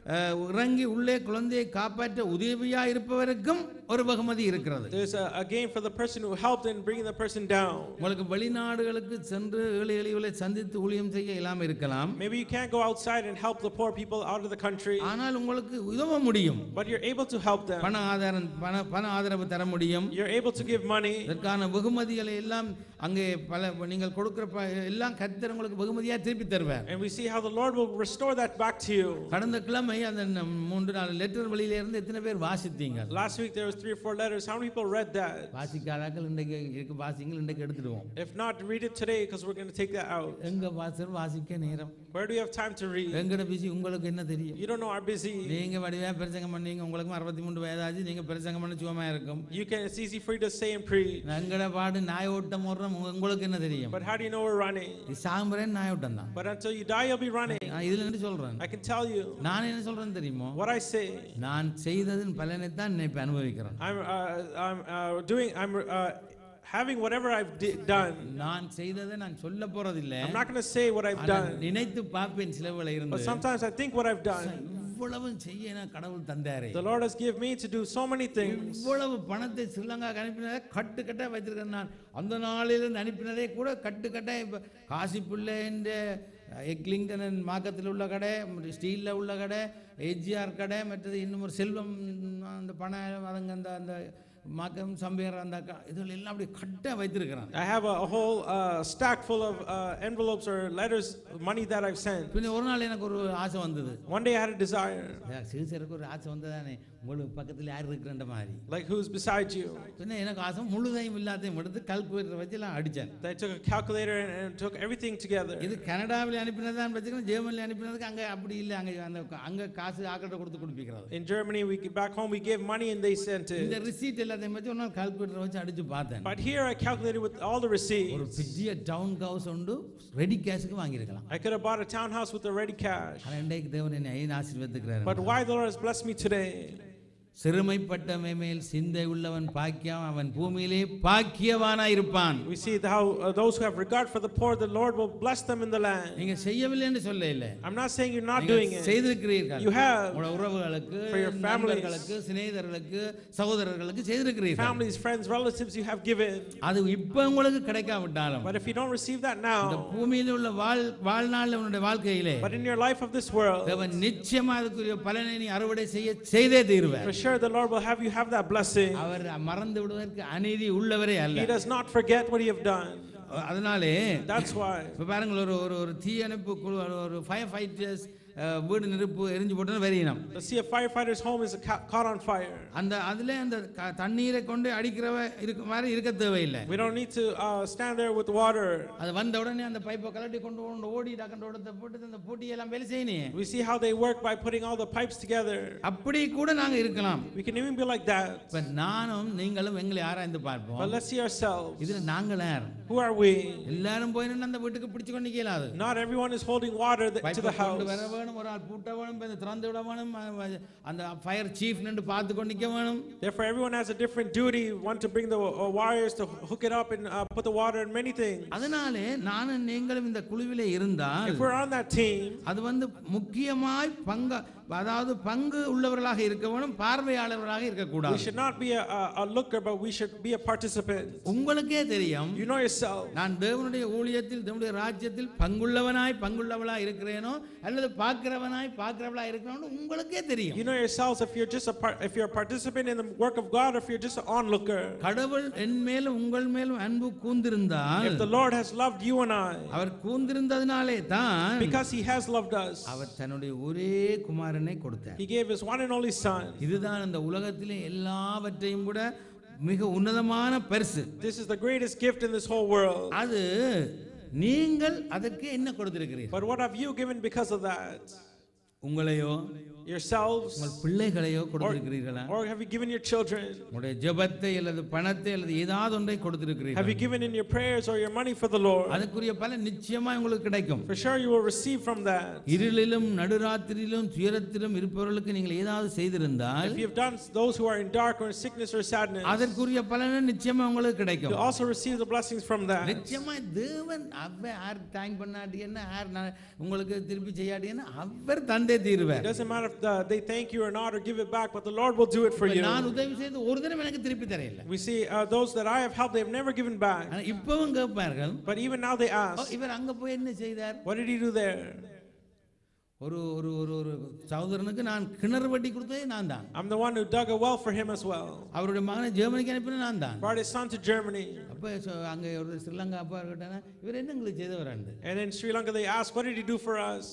இறங்கி உள்ளே குழந்தையை காப்பாற்ற உதவியா இருப்பவருக்கும் ஒரு பகுமதி இருக்கிறது. There's a, a gain for the person who helped in bringing the person down. உங்களுக்கு வெளிநாடுகளுக்கு சென்று ஏழை எளியவர்களை சந்தித்து ஊழியம் செய்ய இயலாம இருக்கலாம். Maybe you can't go outside and help the poor people out of the country. ஆனால் உங்களுக்கு உதவ முடியும். But you're able to help them. பண ஆதாரம் பண பண ஆதரவு தர முடியும். You're able to give money. இதற்கான வெகுமதிகளை எல்லாம் அங்கே பல நீங்கள் கொடுக்கிற எல்லாம் கர்த்தர் உங்களுக்கு வெகுமதியா திருப்பி தருவார். And we see how the Lord will restore that back to you. கடந்த கிழமை அந்த மூன்று நாலு லெட்டர் வெளியில இருந்து எத்தனை பேர் வாசித்தீங்க? Last week there was three or four letters. How many people read that? வாசிக்காதவர்கள் இன்றைக்கு இருக்கு வாசிங்க இன்றைக்கு எடுத்துடுவோம். If not, read it today because we're going to take that out. எங்க வாசர் வாசிக்க நேரம்? Where do you have time to read? எங்கட பிஸி உங்களுக்கு என்ன தெரியும்? You don't know our busy. நீங்க வடிவா பிரசங்கம் பண்ணீங்க உங்களுக்கு அறுபத்தி மூன்று வயதாச்சு நீங்க பிரசங்கம் பண்ண சும்மா இருக்கும். You can it's easy for you to say and preach. எங்கட பாடு நாய் ஓட்டம் ஓடுறோம் உங்களுக்கு என்ன தெரியும்? But how do you know we're running? இது சாம்பரேன் நாய் ஓட்டம் தான். But until you die you'll be running. நான் இதுல என்ன சொல்றேன்? I can tell you. நான் என்ன சொல்றேன் தெரியுமா? What I say. நான் செய்ததின் பலனை தான் நான் இப்ப அனுபவிக்கிறேன். I'm uh, I'm uh, doing I'm uh, having whatever I've done. நான் செய்ததை நான் சொல்ல போறது இல்ல. I'm not going to say what I've done. நினைத்து பாப்பேன் சில வேளை இருந்து. But sometimes I think what I've done. இவ்வளவு செய்ய நான் கடவுள் தந்தாரே. The Lord has given me to do so many things. இவ்வளவு பணத்தை ஸ்ரீலங்காக்கு அனுப்பினதை கட்டு கட்டா வச்சிருக்கேன் நான். அந்த நாளிலிருந்து அனுப்பினதே கூட கட்டு கட்டா இப்ப காசிப்புள்ள என்ற எக்லிங்டன் மார்க்கத்தில் உள்ள கடை ஸ்டீலில் உள்ள கடை ஏஜிஆர் கடை மற்றது இன்னும் ஒரு செல்வம் அந்த பணம் அதுங்க அந்த அந்த மாக்கம் சம்பேர் அந்த இதில் எல்லாம் அப்படி கட்டாக வைத்திருக்கிறான். I have a, a whole uh, stack full of uh, envelopes or letters money that I've sent. பின்ன ஒரு நாள் எனக்கு ஒரு ஆசை வந்தது. One day I had a desire. சிறுசருக்கு ஒரு ஆசை வந்ததானே உங்களுக்கு பக்கத்தில் யார் இருக்கிறன்ற மாதிரி. Like who's beside you? பின்ன எனக்கு ஆசை முழுதையும் இல்லாதையும் எடுத்து கால்குலேட்டர் வச்சு எல்லாம் அடிச்சேன். I took a calculator and, and took everything together. இது கனடாவில் அனுப்பினதான் வச்சுக்கணும் ஜெர்மனியில் அனுப்பினதுக்கு அங்கே அப்படி இல்லை அங்கே அந்த அங்கே காசு ஆக்கிட்ட கொடுத்து கொடுப்பிக்கிறது. In Germany we back home we gave money and they sent it. இந்த ரிசீட் எல்லாத்தையும் வச்சு ஒரு கால்குலேட்டர் வச்சு அடிச்சு பார்த்தேன். But here I calculated with all the receipts. ஒரு பெரிய டவுன் ஹவுஸ் உண்டு ரெடி கேஷ்க்கு வாங்கி இருக்கலாம். I could have bought a townhouse with the ready cash. ஆனா இன்றைக்கு தேவன் என்னை ஆசீர்வதிக்கிறார். But why the Lord has blessed me today? சிறுமைப்பட்ட மேல் சிந்தை உள்ளவன் பாக்கியம் அவன் பூமியிலே பாக்கியவானாய் இருப்பான். We see how uh, those who have regard for the poor the Lord will bless them in the land. நீங்க செய்யவில்லை என்று சொல்ல இல்ல. I'm not saying you're not doing it. செய்திருக்கிறீர்கள். You have. உங்க உறவுகளுக்கு, for your நண்பர்களுக்கு, சிநேகிதர்களுக்கு, சகோதரர்களுக்கு செய்திருக்கிறீர்கள். Families, friends, relatives you have given. அது இப்ப உங்களுக்கு கிடைக்காவிட்டாலும். But if you don't receive that now. இந்த பூமியில் உள்ள வாழ் வாழ்நாள் உன்னுடைய வாழ்க்கையிலே. But in your life of this world. தேவன் நிச்சயமாக அதுக்குரிய பலனை நீ அறுவடை செய்ய செய்தே தீருவார். Sure the Lord will have you have that blessing. அவர் மறந்து விடுவதற்கு அநீதி உள்ளவரே அல்ல. He does not forget what you have done. அதனாலே that's why இப்ப பாருங்க ஒரு ஒரு தீயணைப்பு குழு ஒரு ஃபயர் ஃபைட்டர்ஸ் அஹ், வீடு நெருப்பு எரிஞ்சு போட்டு வெறியினம். Let's see a firefighter's home is ca- caught on fire. அந்த அதுல அந்த க- தண்ணீரை கொண்டு அடிக்கிறவ இருக்க மாதிரி இருக்க தேவையில்லை. We don't need to uh, stand there with water. அது வந்த உடனே அந்த பைப்பை கலட்டி கொண்டு கொண்டு ஓடி டக்கண்டு ஓடத்தை போட்டு அந்த பூட்டி எல்லாம் வேலை செய்யணும். We see how they work by putting all the pipes together. அப்படி கூட நாங்க இருக்கலாம். We can even be like that. இப்ப நானும் நீங்களும் எங்களை ஆராய்ந்து பார்ப்போம். But let's see ourselves. இதுல நாங்களே Who are we? எல்லாரும் போய் நின்னு அந்த வீட்டுக்கு பிடிச்சு கொண்டு நிக்கலாது. Not everyone is holding water th- to the house. வர வேணும், ஒரு ஆள் பூட்ட வேணும், இந்த திறந்து விட வேணும், அந்த ஃபயர் சீஃப் நின்று பார்த்து கொண்டு நிக்க வேணும். Therefore everyone has a different duty. One to bring the uh, wires to hook it up and uh, put the water and many things. அதனாலே நானும் நீங்களும் இந்த குழுவிலே இருந்தால் If we're on that team, அது வந்து முக்கியமாய் பங்கு, அதாவது பங்கு உள்ளவர்களாக இருக்க வேணும், பார்வையாளர்களாக இருக்க we கூடாது. should not be a, a, a looker, but we should be a participant. உங்களுக்கே தெரியும், You know yourself. நான் தேவனுடைய ஊழியத்தில் தேவனுடைய ராஜ்யத்தில் பங்குள்ளவனாய் பங்குள்ளவளாய் இருக்கிறேனோ அல்லது பார்க்கிறவனாய் பார்க்கிறவளாய் இருக்கிறேனோ உங்களுக்கே தெரியும். You know yourselves if you're just a part, if you're a participant in the work of God, or if you're just an onlooker. கடவுள் என் மேலும் உங்கள் மேலும் அன்பு கூர்ந்திருந்தால், If the Lord has loved you and I, அவர் கூர்ந்திருந்ததினாலே தான் because He has loved us, அவர் தன்னுடைய ஒரே குமாரனை கொடுத்தார். He gave His one and only Son. இதுதான் இந்த உலகத்திலே எல்லாவற்றையும் கூட மிக உன்னதமான பரிசு. This is the greatest gift in this whole world. அது நீங்கள் அதற்கு என்ன கொடுத்திருக்கிறீர்கள்? But what have you given because of that? உங்களையோ Yourselves, உங்கள் பிள்ளைகளையோ கொடுத்திருக்கிறீர்களா? or have you given your children? உங்களுடைய ஜெபத்தை அல்லது பணத்தை அல்லது ஏதாவது ஒன்றை Have you கொடுத்திருக்கிறீர்கள்? given in your prayers or your money for the Lord? அதுக்குரிய பலன் நிச்சயமா உங்களுக்கு கிடைக்கும். For sure you will receive from that. இருளிலும் நடுராத்திரியிலும் துயரத்திலும் இருப்பவர்களுக்கு நீங்கள் ஏதாவது செய்திருந்தால் If you have done those who are in dark or in sickness or sadness, அதற்குரிய பலன் நிச்சயமா உங்களுக்கு you கிடைக்கும். also receive the blessings from that. நிச்சயமா தேவன் அவ யார் தேங்க் பண்ணாட்டி என்ன, யார் நான் உங்களுக்கு திருப்பி செய்யாட்டி என்ன, அவர் தந்தே It தீருவார். doesn't matter if the, they thank you or not or give it back, but the Lord will do it for you. நான் உதவி செய்து ஒரு தினம் எனக்கு திருப்பி தரையில்லை. We see uh, those that I have helped, they have never given back. ஆனா இப்பவும் கேட்பார்கள், But even now they "O, ask, இவர் அங்க போய் என்ன செய்தார்?" what did he do there? ஒரு ஒரு ஒரு ஒரு சகோதரனுக்கு நான் கிணறு வெட்டி கொடுத்ததே நான் தான். I'm the one who dug a well for him as well. அவருடைய மகனை ஜெர்மனிக்கு அனுப்பின நான் தான். Brought his son to Germany. அப்ப சொ- அங்க ஒரு ஸ்ரீலங்கா அப்பா கேட்டானா, இவர் என்ன உங்களுக்கு செய்தவராண்டு. And in Sri Lanka they asked, what did he do for us?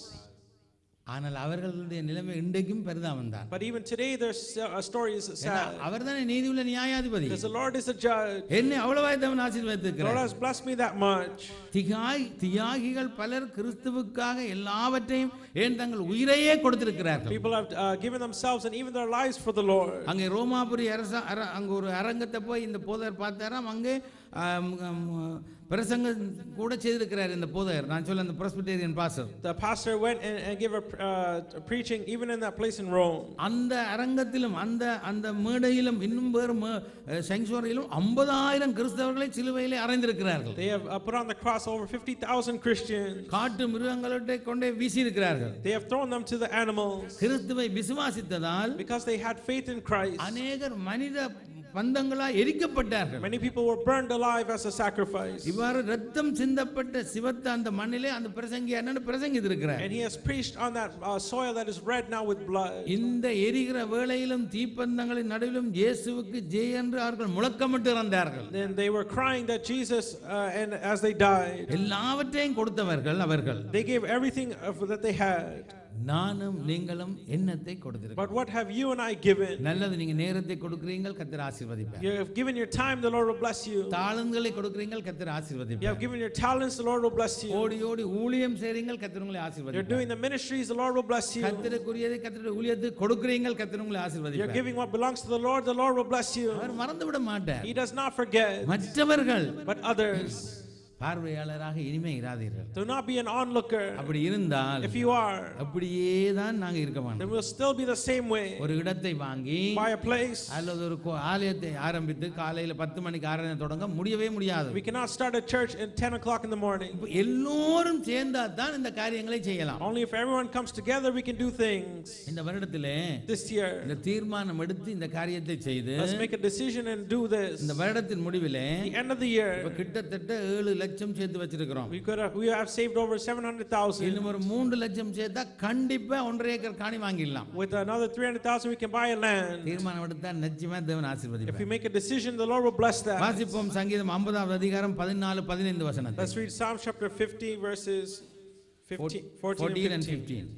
ஆனால் அவர்களுடைய நிலைமை இன்றைக்கும் பரிதாபம் தான். But even today their s- uh, story is ஏன்னா sad. அவர் தானே நீதியுள்ள நியாயாதிபதி. Because the Lord is a judge. என்னை அவ்வளவாய் தேவன் The Lord ஆசீர்வதித்திருக்கிறார். has blessed me that much. தியாகி தியாகிகள் பலர் கிறிஸ்துவுக்காக எல்லாவற்றையும் ஏன் தங்கள் உயிரையே கொடுத்திருக்கிறார்கள். People have uh, given themselves and even their lives for the Lord. அங்கே ரோமாபுரி அரச அர- அங்க ஒரு அரங்கத்தை போய் இந்த போதகர் பார்த்தாராம். அங்கே ஆம், ஆம், பிரசங்க கூட செய்திருக்கிறார் இந்த போதகர். நான் சொல்ல அந்த Presbyterian pastor. The pastor went and, and gave a, uh, a preaching even in that place in Rome. அந்த அரங்கத்திலும் அந்த அந்த மேடையிலும் இன்னும் வேறு செங்சுவரியிலும் ஐம்பதாயிரம் கிறிஸ்தவர்களை சிலுவையிலே அறைந்திருக்கிறார்கள். They have uh, put on the cross over fifty thousand Christians. காட்டு மிருகங்களோட கொண்டே வீசி இருக்கிறார்கள். They have thrown them to the animals. கிறிஸ்துவை விசுவாசித்ததால் Because they had faith in Christ. அநேகர் மனித பந்தங்களாய் எரிக்கப்பட்டார்கள். Many people were burned alive as a sacrifice. இவ்வாறு ரத்தம் சிந்தப்பட்ட சிவத்த அந்த மண்ணிலே அந்த பிரசங்கி என்னன்னு பிரசங்கித்து இருக்கிறார். And he has preached on that uh, soil that is red now with blood. இந்த எரிகிற வேளையிலும் தீப்பந்தங்களின் நடுவிலும் இயேசுவுக்கு ஜெய் என்று அவர்கள் முழக்கமிட்டு இறந்தார்கள். Then they were crying that Jesus uh, and as they died. எல்லாவற்றையும் கொடுத்தவர்கள் அவர்கள். They gave everything of, that they had. நானும் நீங்களும் எண்ணத்தை கொடுத்திருக்கிறோம். But what have you and I given? நல்லது, நீங்க நேரத்தை கொடுக்கிறீர்கள், கர்த்தர் ஆசீர்வதிப்பார். You have given your time, the Lord will bless you. தாளங்களை கொடுக்கிறீர்கள், கர்த்தர் You have ஆசீர்வதிப்பார். given your talents, the Lord will bless you. ஓடி ஓடி ஊழியம் செய்றீங்கள், கர்த்தர் உங்களை You're ஆசீர்வதிப்பார். doing the ministries, the Lord will bless you. கர்த்தருக்குரியதை கர்த்தருடைய ஊழியத்துக்கு கொடுக்கிறீர்கள், கர்த்தர் உங்களை You're ஆசீர்வதிப்பார். giving what belongs to the Lord, the Lord will bless you. அவர் மறந்து விட மாட்டார். He does not forget. மற்றவர்கள் But others, பார்வையாளராக இனிமே இராதீர்கள். do not be an onlooker. அப்படி இருந்தால் If you are, அப்படியே தான் நாங்க இருக்க then மாட்டோம். we'll still be the same way. ஒரு இடத்தை வாங்கி Buy a place. அல்லது ஒரு கோ- ஆலயத்தை ஆரம்பித்து காலையில பத்து மணிக்கு ஆராதனை தொடங்க முடியவே முடியாது. We cannot start a church at ten o'clock in the morning. இப்ப எல்லோரும் சேர்ந்தா தான் இந்த காரியங்களை செய்யலாம். Only if everyone comes together we can do things. இந்த வருடத்திலே This year, இந்த தீர்மானம் எடுத்து இந்த காரியத்தை செய்து let's make a decision and do this. இந்த வருடத்தின் முடிவிலே At the end of the year, இப்ப கிட்டத்தட்ட ஏழு லட்சம் சேர்த்து வச்சிருக்கிறோம். we could have, we have saved over seven hundred thousand. இன்னும் ஒரு மூன்று லட்சம் சேர்த்தா கண்டிப்பா ஒன்றரை ஏக்கர் காணி வாங்கிடலாம். With another three hundred thousand we can buy a land. தீர்மானம் எடுத்தா நிச்சயமா தேவன் If ஆசீர்வதிப்பார். we make a decision, the Lord will bless that. வாசிப்போம் சங்கீதம் ஐம்பதாவது அதிகாரம் பதினாலு பதினைந்து வசனத்தை. Let's read Psalm chapter fifty verses fifteen, fourteen fourteen and and fifteen. fifteen.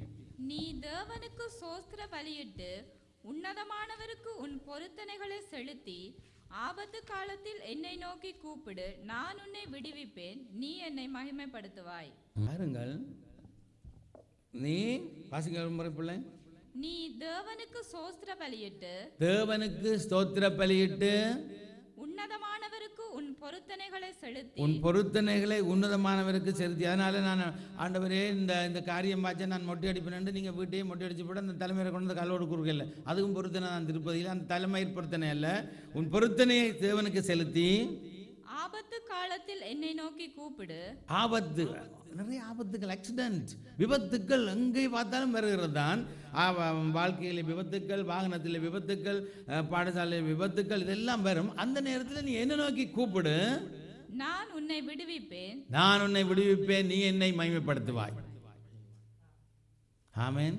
நீ தேவனுக்கு சோஸ்திர பலியிட்டு உன்னதமானவருக்கு உன் பொருத்தனைகளை செலுத்தி ஆபத்து காலத்தில் என்னை நோக்கி கூப்பிடு, நான் உன்னை விடுவிப்பேன், நீ என்னை மகிமைப்படுத்துவாய். பாருங்கள், நீ வாசிக்க முறை பிள்ளை, நீ தேவனுக்கு சோஸ்திர பலியிட்டு தேவனுக்கு ஸ்தோத்திர பலியிட்டு உன்னதமானவருக்கு உன் பொருத்தனைகளை செலுத்தி உன் பொருத்தனைகளை உன்னதமானவருக்கு செலுத்தி. அதனால நான் ஆண்டவரே இந்த இந்த காரியம் பார்த்து நான் மொட்டை அடிப்பேன், நீங்கள் வீட்டையும் மொட்டை அடிச்சு போட்டு அந்த தலைமையை கொண்டு வந்து கல்லோடு கொடுக்கல, அதுவும் பொருத்தனை நான் திருப்பதியில் அந்த தலைமை பொருத்தனை அல்ல, உன் பொருத்தனையை தேவனுக்கு செலுத்தி ஆபத்து காலத்தில் என்னை நோக்கி கூப்பிடு. ஆபத்து, நிறைய ஆபத்துகள், ஆக்சிடென்ட், விபத்துக்கள் எங்கே பார்த்தாலும் வருகிறது தான். வாழ்க்கையில் விபத்துக்கள், வாகனத்தில் விபத்துக்கள், பாடசாலையில் விபத்துக்கள், இதெல்லாம் வரும். அந்த நேரத்தில் நீ என்ன நோக்கி கூப்பிடு, நான் உன்னை விடுவிப்பேன், நான் உன்னை விடுவிப்பேன், நீ என்னை மகிமைப்படுத்துவாய். ஆமென்.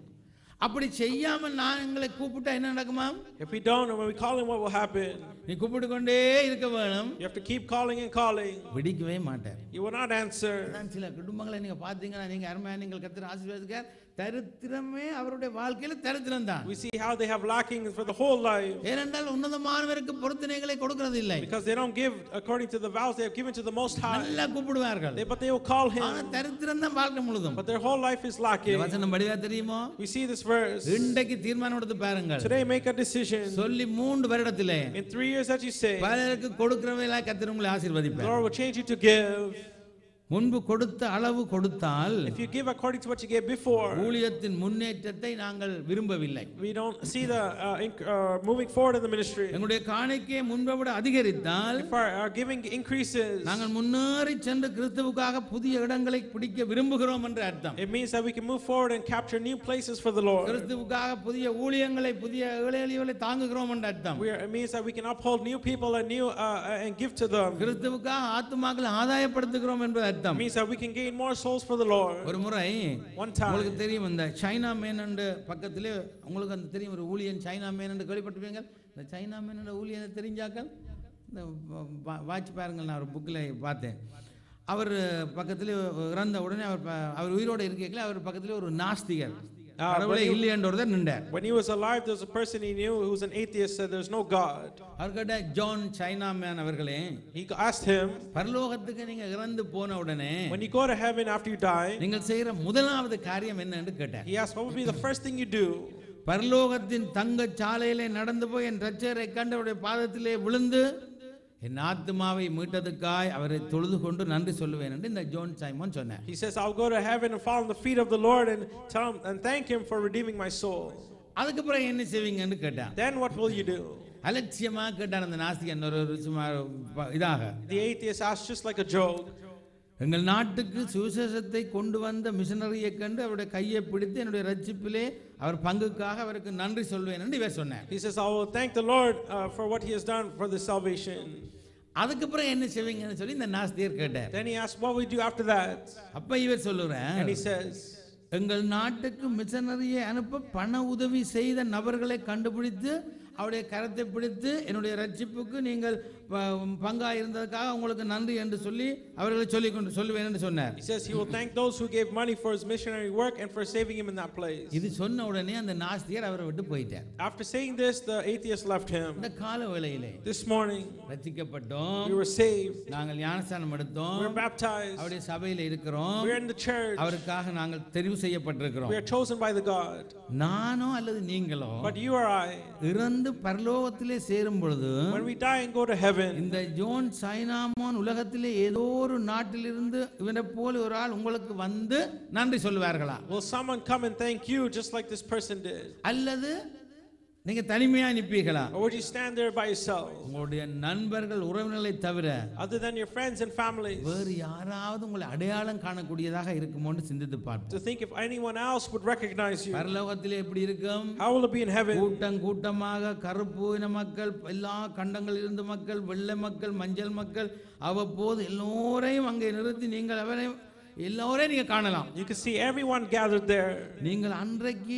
அப்படி செய்யாம நான் எங்களை கூப்பிட்டா என்ன நடக்குமா? If we don't, and when we call him, what will happen? நீ கூப்பிட்டு கொண்டே இருக்க வேணும். You have to keep calling and calling. விடிக்கவே மாட்டார். You will not answer. நான் சில குடும்பங்களை நீங்க பாத்தீங்கன்னா, நீங்க அருமையா நீங்கள் கர்த்தர் ஆசீர்வதிக்கார், தரித்திரமே அவருடைய வாழ்க்கையில தரித்திரம் தான். We see how they have lackings for the whole life. ஏனென்றால் உன்னதமானவருக்கு பொருத்தனைகளை கொடுக்கிறது இல்லை. Because they don't give according to the vows they have given to the Most High. நல்லா கூப்பிடுவார்கள். They, but they will call him. ஆனா தரித்திரம் தான் வாழ்க்கை முழுதும். But their whole life is lacking. வசனம் படிவா தெரியுமோ? We see this verse. இன்றைக்கு தீர்மானம் எடுத்து பாருங்கள். Today make a decision. சொல்லி மூன்று வருடத்திலே In three years that you say, பலருக்கு கொடுக்கிறவையில கர்த்தர் உங்களை ஆசீர்வதிப்பார். the Lord will change you to give. முன்பு கொடுத்த அளவு கொடுத்தால், if you give according to what you gave before, ஊழியத்தின் முன்னேற்றத்தை நாங்கள் விரும்பவில்லை. we don't see the uh, inc- uh, moving forward in the ministry. எங்களுடைய காணிக்கையை முன்பை விட அதிகரித்தால், if our, our giving increases, நாங்கள் முன்னேறி சென்று கிறிஸ்துவுக்காக புதிய இடங்களை பிடிக்க விரும்புகிறோம் என்று அர்த்தம். it means that we can move forward and capture new places for the Lord. கிறிஸ்துவுக்காக புதிய ஊழியங்களை, புதிய ஏழைகளை தாங்குகிறோம் என்று அர்த்தம். We are, it means that we can uphold new people and new uh, and give to them. கிறிஸ்துவுக்காக ஆத்துமாக்களை ஆதாயப்படுத்துகிறோம் என்பது அர்த்தம். It means that we can gain more souls for the Lord. ஒரு முறை One time, உங்களுக்கு தெரியும், இந்த சைனா மேன் என்ற பக்கத்திலே உங்களுக்கு அந்த தெரியும், ஒரு ஊழியன் சைனா மேன் என்று கேள்விப்பட்டிருப்பீங்க. இந்த சைனா மேன் என்ற ஊழியனை தெரிஞ்சாக்கள் இந்த வாட்ச் பாருங்கள், நான் ஒரு புக்கில் பார்த்தேன். அவர் பக்கத்தில் இறந்த உடனே அவர் அவர் உயிரோடு இருக்கல, அவர் பக்கத்தில் ஒரு நாஸ்திகர், கடவுளே இல்லை என்றவர் நின்றார். when he was alive, there was a person he knew who was an atheist, said there's no God. அவர் கேட்ட, ஜான் சைனா மேன் அவர்களே, he asked him, பரலோகத்துக்கு நீங்க இறந்து போன உடனே, when you go to heaven after you die, நீங்கள் செய்யற முதலாவது காரியம் என்ன என்று கேட்டார். he asked, what would be the first thing you do? பரலோகத்தின் தங்க சாலையிலே நடந்து போய் என் இரட்சகரை கண்டு அவருடைய பாதத்திலே விழுந்து என் ஆத்துமாவை மீட்டதுக்காய் அவரை தொழுது கொண்டு நன்றி சொல்லுவேன் என்று இந்த ஜான் சைமன் சொன்னார். He says, I'll go to heaven and fall on the feet of the Lord and tell him and thank him for redeeming my soul. அதுக்கு அப்புறம் என்ன செய்வீங்கன்னு கேட்டான். Then what will you do? அலட்சியமா கேட்டான் அந்த நாஸ்திகன், ஒரு சுமார் இதாக. The atheist asked just like a joke. எங்கள் நாட்டுக்கு சுவிசேஷத்தை கொண்டு வந்த மிஷனரியை கண்டு அவருடைய கையை பிடித்து என்னுடைய ரட்சிப்பிலே அவர் பங்குக்காக அவருக்கு நன்றி சொல்வேன் என்று இவர் சொன்னார். He says, I will thank the Lord uh, for what he has done for the salvation. அதுக்கு அப்புறம் என்ன செய்வீங்கன்னு சொல்லி இந்த நாஸ்திகர் கேட்டார். Then he asked, what will you do after that? அப்ப இவர் சொல்லுறார், and he says, எங்கள் நாட்டுக்கு மிஷனரியை அனுப்ப பண உதவி செய்த நபர்களை கண்டுபிடித்து அவருடைய கரத்தை பிடித்து என்னுடைய ரட்சிப்புக்கு நீங்கள் பங்கா இருந்ததற்காக உங்களுக்கு நன்றி என்று சொல்லி அவர்களை சொல்லி கொண்டு சொல்லுவேன் என்று சொன்னார். He says he will thank those who gave money for his missionary work and for saving him in that place. இது சொன்ன உடனே அந்த நாஸ்திகர் அவரை விட்டு போயிட்டார். After saying this, the atheist left him. இந்த கால வேளையிலே This morning ரட்சிக்கப்பட்டோம், we were saved, நாங்கள் ஞானஸ்நானம் எடுத்தோம், we were baptized, அவருடைய சபையில் இருக்கிறோம், we are in the church, அவருக்காக நாங்கள் தெரிவு செய்யப்பட்டிருக்கிறோம். we are chosen by the God. நானோ அல்லது நீங்களோ But you or I, இறந்து பரலோகத்திலே சேரும் பொழுது, when we die and go to heaven, இந்த ஜோன் சைனாமோன் உலகத்திலே ஏதோ ஒரு நாட்டிலிருந்து இவனை போல ஒரு ஆள் உங்களுக்கு வந்து நன்றி சொல்லுவார்களா? will someone come and thank you just like this person did? அல்லது நீங்க தனிமையா நிப்பீர்களா? Or would you stand there by yourself? உங்களுடைய நண்பர்கள் உறவினர்களை தவிர other than your friends and families, வேறு யாராவது உங்களை அடையாளம் காணக்கூடியதாக இருக்குமோன்னு சிந்தித்து பார்ப்போம். to think if anyone else would recognize you. பரலோகத்திலே எப்படி இருக்கும்? How will it be in heaven? கூட்டம் கூட்டமாக கருப்பு இன மக்கள், எல்லா கண்டங்களில் இருந்து மக்கள், வெள்ளை மக்கள், மஞ்சள் மக்கள், அவ்வப்போது எல்லோரையும் அங்கே நிறுத்தி நீங்கள் அவரை எல்லோரையும் நீங்க காணலாம். You can see everyone gathered there. நீங்கள் அன்றைக்கு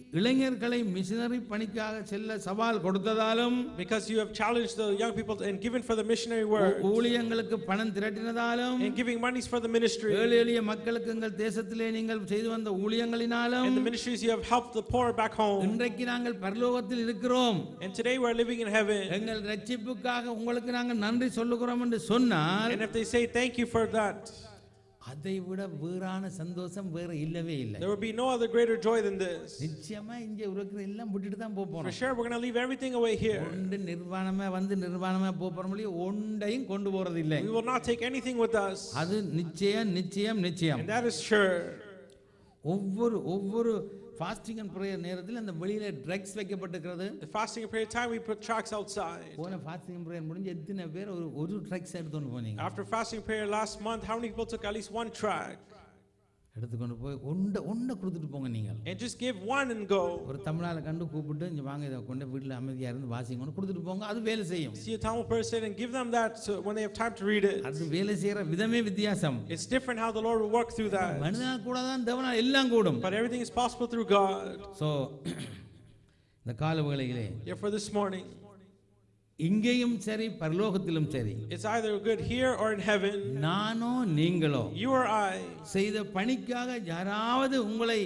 இளைஞர்களை மிஷனரி பணிக்காக செல்ல சவால் கொடுத்ததாலும், because you have challenged the young people and given for the missionary work, ஊழியங்களுக்கு பணம் திரட்டினதாலும், and giving monies for the ministry, ஏழை எளிய மக்களுக்கு எங்கள் தேசத்திலே நீங்கள் செய்து வந்த ஊழியங்களினாலும், and the ministries you have helped the poor back home, இன்றைக்கு நாங்கள் பரலோகத்தில் இருக்கிறோம். and today we are living in heaven. எங்கள் ரட்சிப்புக்காக உங்களுக்கு நாங்கள் நன்றி சொல்லுகிறோம் என்று சொன்னால், And if they say thank you for that, அதை விட வேறான சந்தோஷம் வேற இல்லவே இல்லை. there will be no other greater joy than this. நிச்சயமா இங்க இருக்கிற எல்லாம் விட்டுட்டு தான் போக For போறோம். sure, we're going to leave everything away here. ஒன்று நிர்வாணமா வந்து நிர்வாணமா போக போறோம், ஒன்றையும் கொண்டு போறது இல்லை. We will not take anything with us. அது நிச்சயம் நிச்சயம் நிச்சயம். And that is sure. ஒவ்வொரு ஒவ்வொரு ஃபாஸ்டிங் அண்ட் பிரேயர் நேரத்தில் அந்த வெளியில ட்ரக்ஸ் வைக்கப்பட்டிருக்கிறது. The fasting and prayer time, we put tracts outside. போன ஃபாஸ்டிங் அண்ட் பிரேயர் முடிஞ்சு எத்தனை பேர் ஒரு ஒரு ட்ரக்ஸ் எடுத்துட்டு போனீங்க? After fasting and prayer last month, how many people took at least one tract? எடுத்துக்கொண்டு போய் ஒண்ட ஒண்ட கொடுத்துட்டு போங்க நீங்கள். And just give one and go. ஒரு தமிழால கண்டு கூப்பிட்டு இங்க வாங்க இத கொண்டு வீட்ல அமைதியா இருந்து வாசிங்கன்னு கொடுத்துட்டு போங்க, அது வேலை செய்யும். See a Tamil person and give them that so when they have time to read it. அது வேலை செய்யற விதமே வித்தியாசம். It's different how the Lord will work through that. மனிதனால் கூட தான் தேவனால் எல்லாம் கூடும். But everything is possible through God. So இந்த கால வேளையிலே, Therefore this morning, இங்கேயும் சரி பரலோகத்திலும் சரி, it's either good here or in heaven. நானோ நீங்களோ You or I, செய்த பணிக்காக யாராவது உங்களை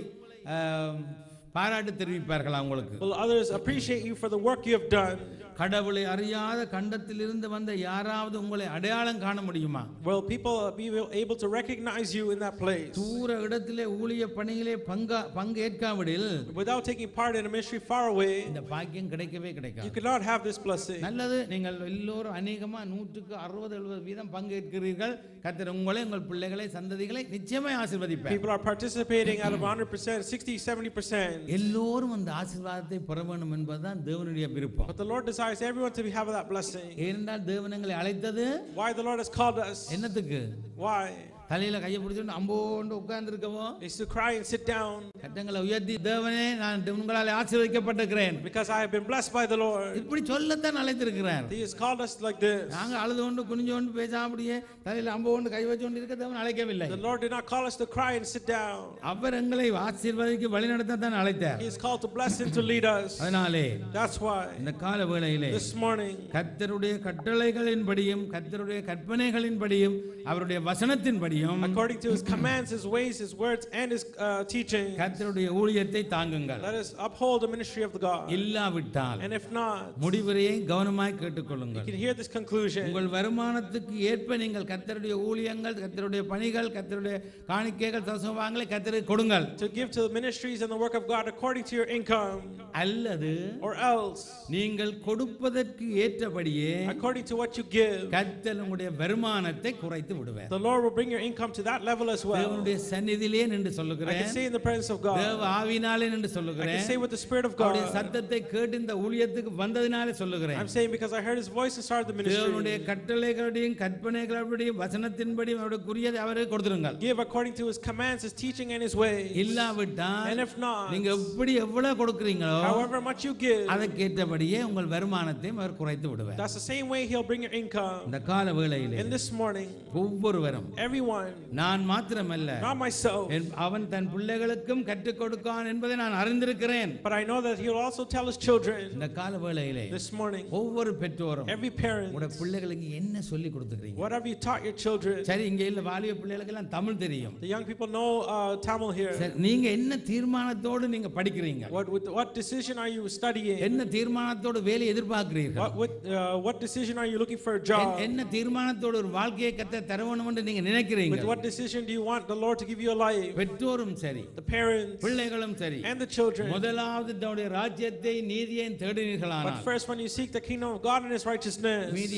பாராட்டு தெரிவிப்பார்களா? உங்களுக்கு will others appreciate you for the work you have done? கடவுளை அறியாத கண்டத்திலிருந்து வந்த யாராவது உங்களை அடையாளம் காண முடியுமா? Will people be able to recognize you in that place? தூர இடத்திலே ஊழிய பணியிலே பங்கா பங்கேற்காவிடில், Without taking part in a ministry far away, இந்த பாக்கியம் கிடைக்கவே you கிடைக்காது. could not have this blessing. நல்லது, நீங்கள் எல்லோரும் அநேகமா நூற்றுக்கு அறுபது எழுபது வீதம் பங்கேற்கிறீர்கள். கர்த்தர் உங்களை, உங்கள் பிள்ளைகளை, சந்ததிகளை நிச்சயமாய் ஆசீர்வதிப்பார். People are participating out of one hundred percent, sixty, seventy percent. எல்லோரும் அந்த ஆசீர்வாதத்தை பெற வேண்டும் என்பதுதான் தேவனுடைய விருப்பம். But the Lord desires everyone to have that blessing. ஏனென்றால் தேவன் எங்களை அழைத்தது Why the Lord has called us? என்னத்துக்கு? Why? தலையில கையை பிடிச்சிட்டு அம்போண்டு உட்கார்ந்து இருக்கவோ, Is to cry and sit down. கட்டங்களை உயர்த்தி, தேவனே நான் உங்களால் ஆசீர்வதிக்கப்பட்டிருக்கிறேன், Because I have been blessed by the Lord. இப்படி சொல்லத்தான் அழைத்திருக்கிறார். He has called us like this. நாங்க அழுது கொண்டு குனிஞ்சு கொண்டு பேசாம அப்படியே தலையில அம்போண்டு கை வச்சு கொண்டு இருக்க தேவன் அழைக்கவில்லை. The Lord did not call us to cry and sit down. அவர் எங்களை ஆசீர்வதிக்க வழிநடத்த தான் அழைத்தார். He is called to bless and to lead us. அதனாலே That's why இந்த கால வேளையிலே this morning, கர்த்தருடைய கட்டளைகளின்படியும் கர்த்தருடைய கற்பனைகளின்படியும் அவருடைய வசனத்தின்படியும், according to His commands, His ways, His words, and His uh, teaching, கர்த்தருடைய ஊழியத்தை தாங்குங்கள். let us uphold the ministry of the God. இல்லாவிட்டால் And if not, முடிவரையை கவனமாய் கேட்டுக்கொள்ளுங்கள். you can hear this conclusion. உங்கள் வருமானத்துக்கு ஏற்ப நீங்கள் கர்த்தருடைய ஊழியங்கள், கர்த்தருடைய பணிகள், கர்த்தருடைய காணிக்கைகள், தசமபாகங்களை கர்த்தருக்கு கொடுங்கள். To give to the ministries and the work of God according to your income. அல்லது Or else, நீங்கள் கொடுப்பதற்கு ஏற்றபடியே according to what you give, கர்த்தர் உங்களுடைய வருமானத்தை குறைத்து விடுவார். the Lord will bring your income to that level as well. தேவனுடைய சந்நிதியிலே நின்று I சொல்லுகிறேன், can say in the presence of God. தேவ ஆவியினாலே நின்று I சொல்லுகிறேன், can say with the Spirit of அவருடைய God. சத்தத்தை கேட்டு இந்த ஊழியத்துக்கு வந்ததினாலே சொல்லுகிறேன். I'm saying because I heard His voice and started the தேவனுடைய ministry. கட்டளைகளுடையும் கற்பனைகளுடையும் வசனத்தின்படியும் அவருடைய குறியதை அவருக்கு கொடுத்துருங்கள். Give according to His commands, His teaching, and His ways. இல்லாவிட்டால் And if not, நீங்க எப்படி எவ்வளவு கொடுக்கிறீங்களோ however much you give, அதற்கேற்றபடியே உங்கள் வருமானத்தையும் அவர் குறைத்து விடுவார். that's the same way He'll bring your income. இந்த கால வேளையிலே In this morning, ஒவ்வொருவரும், everyone, நான் மாத்திரமல்ல, not myself, என்- அவன் தன் பிள்ளைகளுக்கும் கற்றுக் கொடுக்கான் என்பதை நான் அறிந்திருக்கிறேன். but I know that He'll also tell His children. இந்த கால வேளையிலே This morning, ஒவ்வொரு பெற்றோரும் every parent, உங்களுடைய பிள்ளைகளுக்கு என்ன சொல்லி கொடுத்துக்கிறீங்க? what have you taught your children? சரி, இங்க இல்ல வாலிப பிள்ளைகளுக்கு எல்லாம் தமிழ் தெரியும். The young people know uh, Tamil here. சரி, நீங்க என்ன தீர்மானத்தோடு நீங்க படிக்கிறீங்க? What with, what decision are you studying? என்ன தீர்மானத்தோடு வேலை எதிர்பார்க்கிறீர்கள்? What with, uh, what decision are you looking for a job? என்- என்ன தீர்மானத்தோடு ஒரு வாழ்க்கையை கத்த தரணும் என்று நீங்க நினைக்கிறீங்க? With what decision do you want the Lord to give you a life? பெற்றோரும் சரி, The parents பிள்ளைகளும் சரி, and the children. முதலாவது தன்னுடைய ராஜ்யத்தை நீதியையும் But தேடினீர்களானால் first, when you seek the kingdom of God and His righteousness, மீதி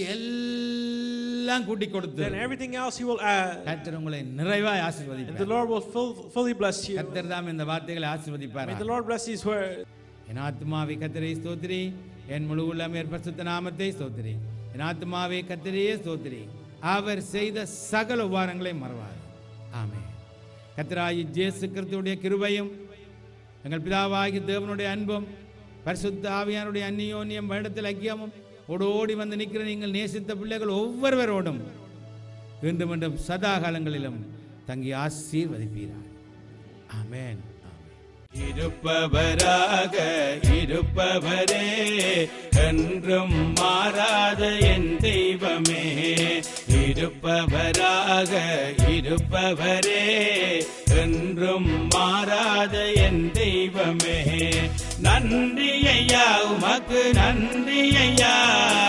எல்லாம் கூட்டி கொடுத்து then everything else He will add. கர்த்தர் உங்களை நிறைவாய் And the ஆசீர்வதிப்பார். Lord will full, fully bless you. கர்த்தர் தாம் இந்த வார்த்தைகளை ஆசீர்வதிப்பார். May the Lord bless His word. என் ஆத்துமாவே கர்த்தரை ஸ்தோத்திரி, என் முழு உள்ளமே பரிசுத்த நாமத்தை ஸ்தோத்திரி. என் ஆத்துமாவே கர்த்தரையே ஸ்தோத்திரி, அவர் செய்த சகல உபகாரங்களை மறவார். ஆமென். கர்த்தராகிய இயேசு கிறிஸ்துவுடைய கிருபையும் எங்கள் பிதாவாகிய தேவனுடைய அன்பும் பரிசுத்த ஆவியானுடைய அந்நியோன்யம் வருடத்தில் ஐக்கியமும் ஓடோடி வந்து நிற்கிற நீங்கள் நேசித்த பிள்ளைகள் ஒவ்வொருவரோடும் இன்றும் இன்றும் சதா காலங்களிலும் தங்கி ஆசீர்வதிப்பீரார். ஆமென். இருப்பவராக இருப்பவரே என்றும் மாறாத என் தெய்வமே, இருப்பவராக இருப்பவரே என்றும் மாறாத என் தெய்வமே. நன்றி ஐயா, உமக்கு நன்றி ஐயா,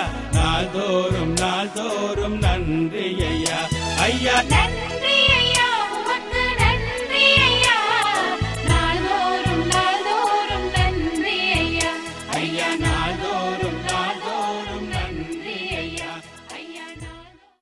நாள்தோறும் நாள்தோறும் நன்றி ஐயா. ஐயா நன்றி ஐயா,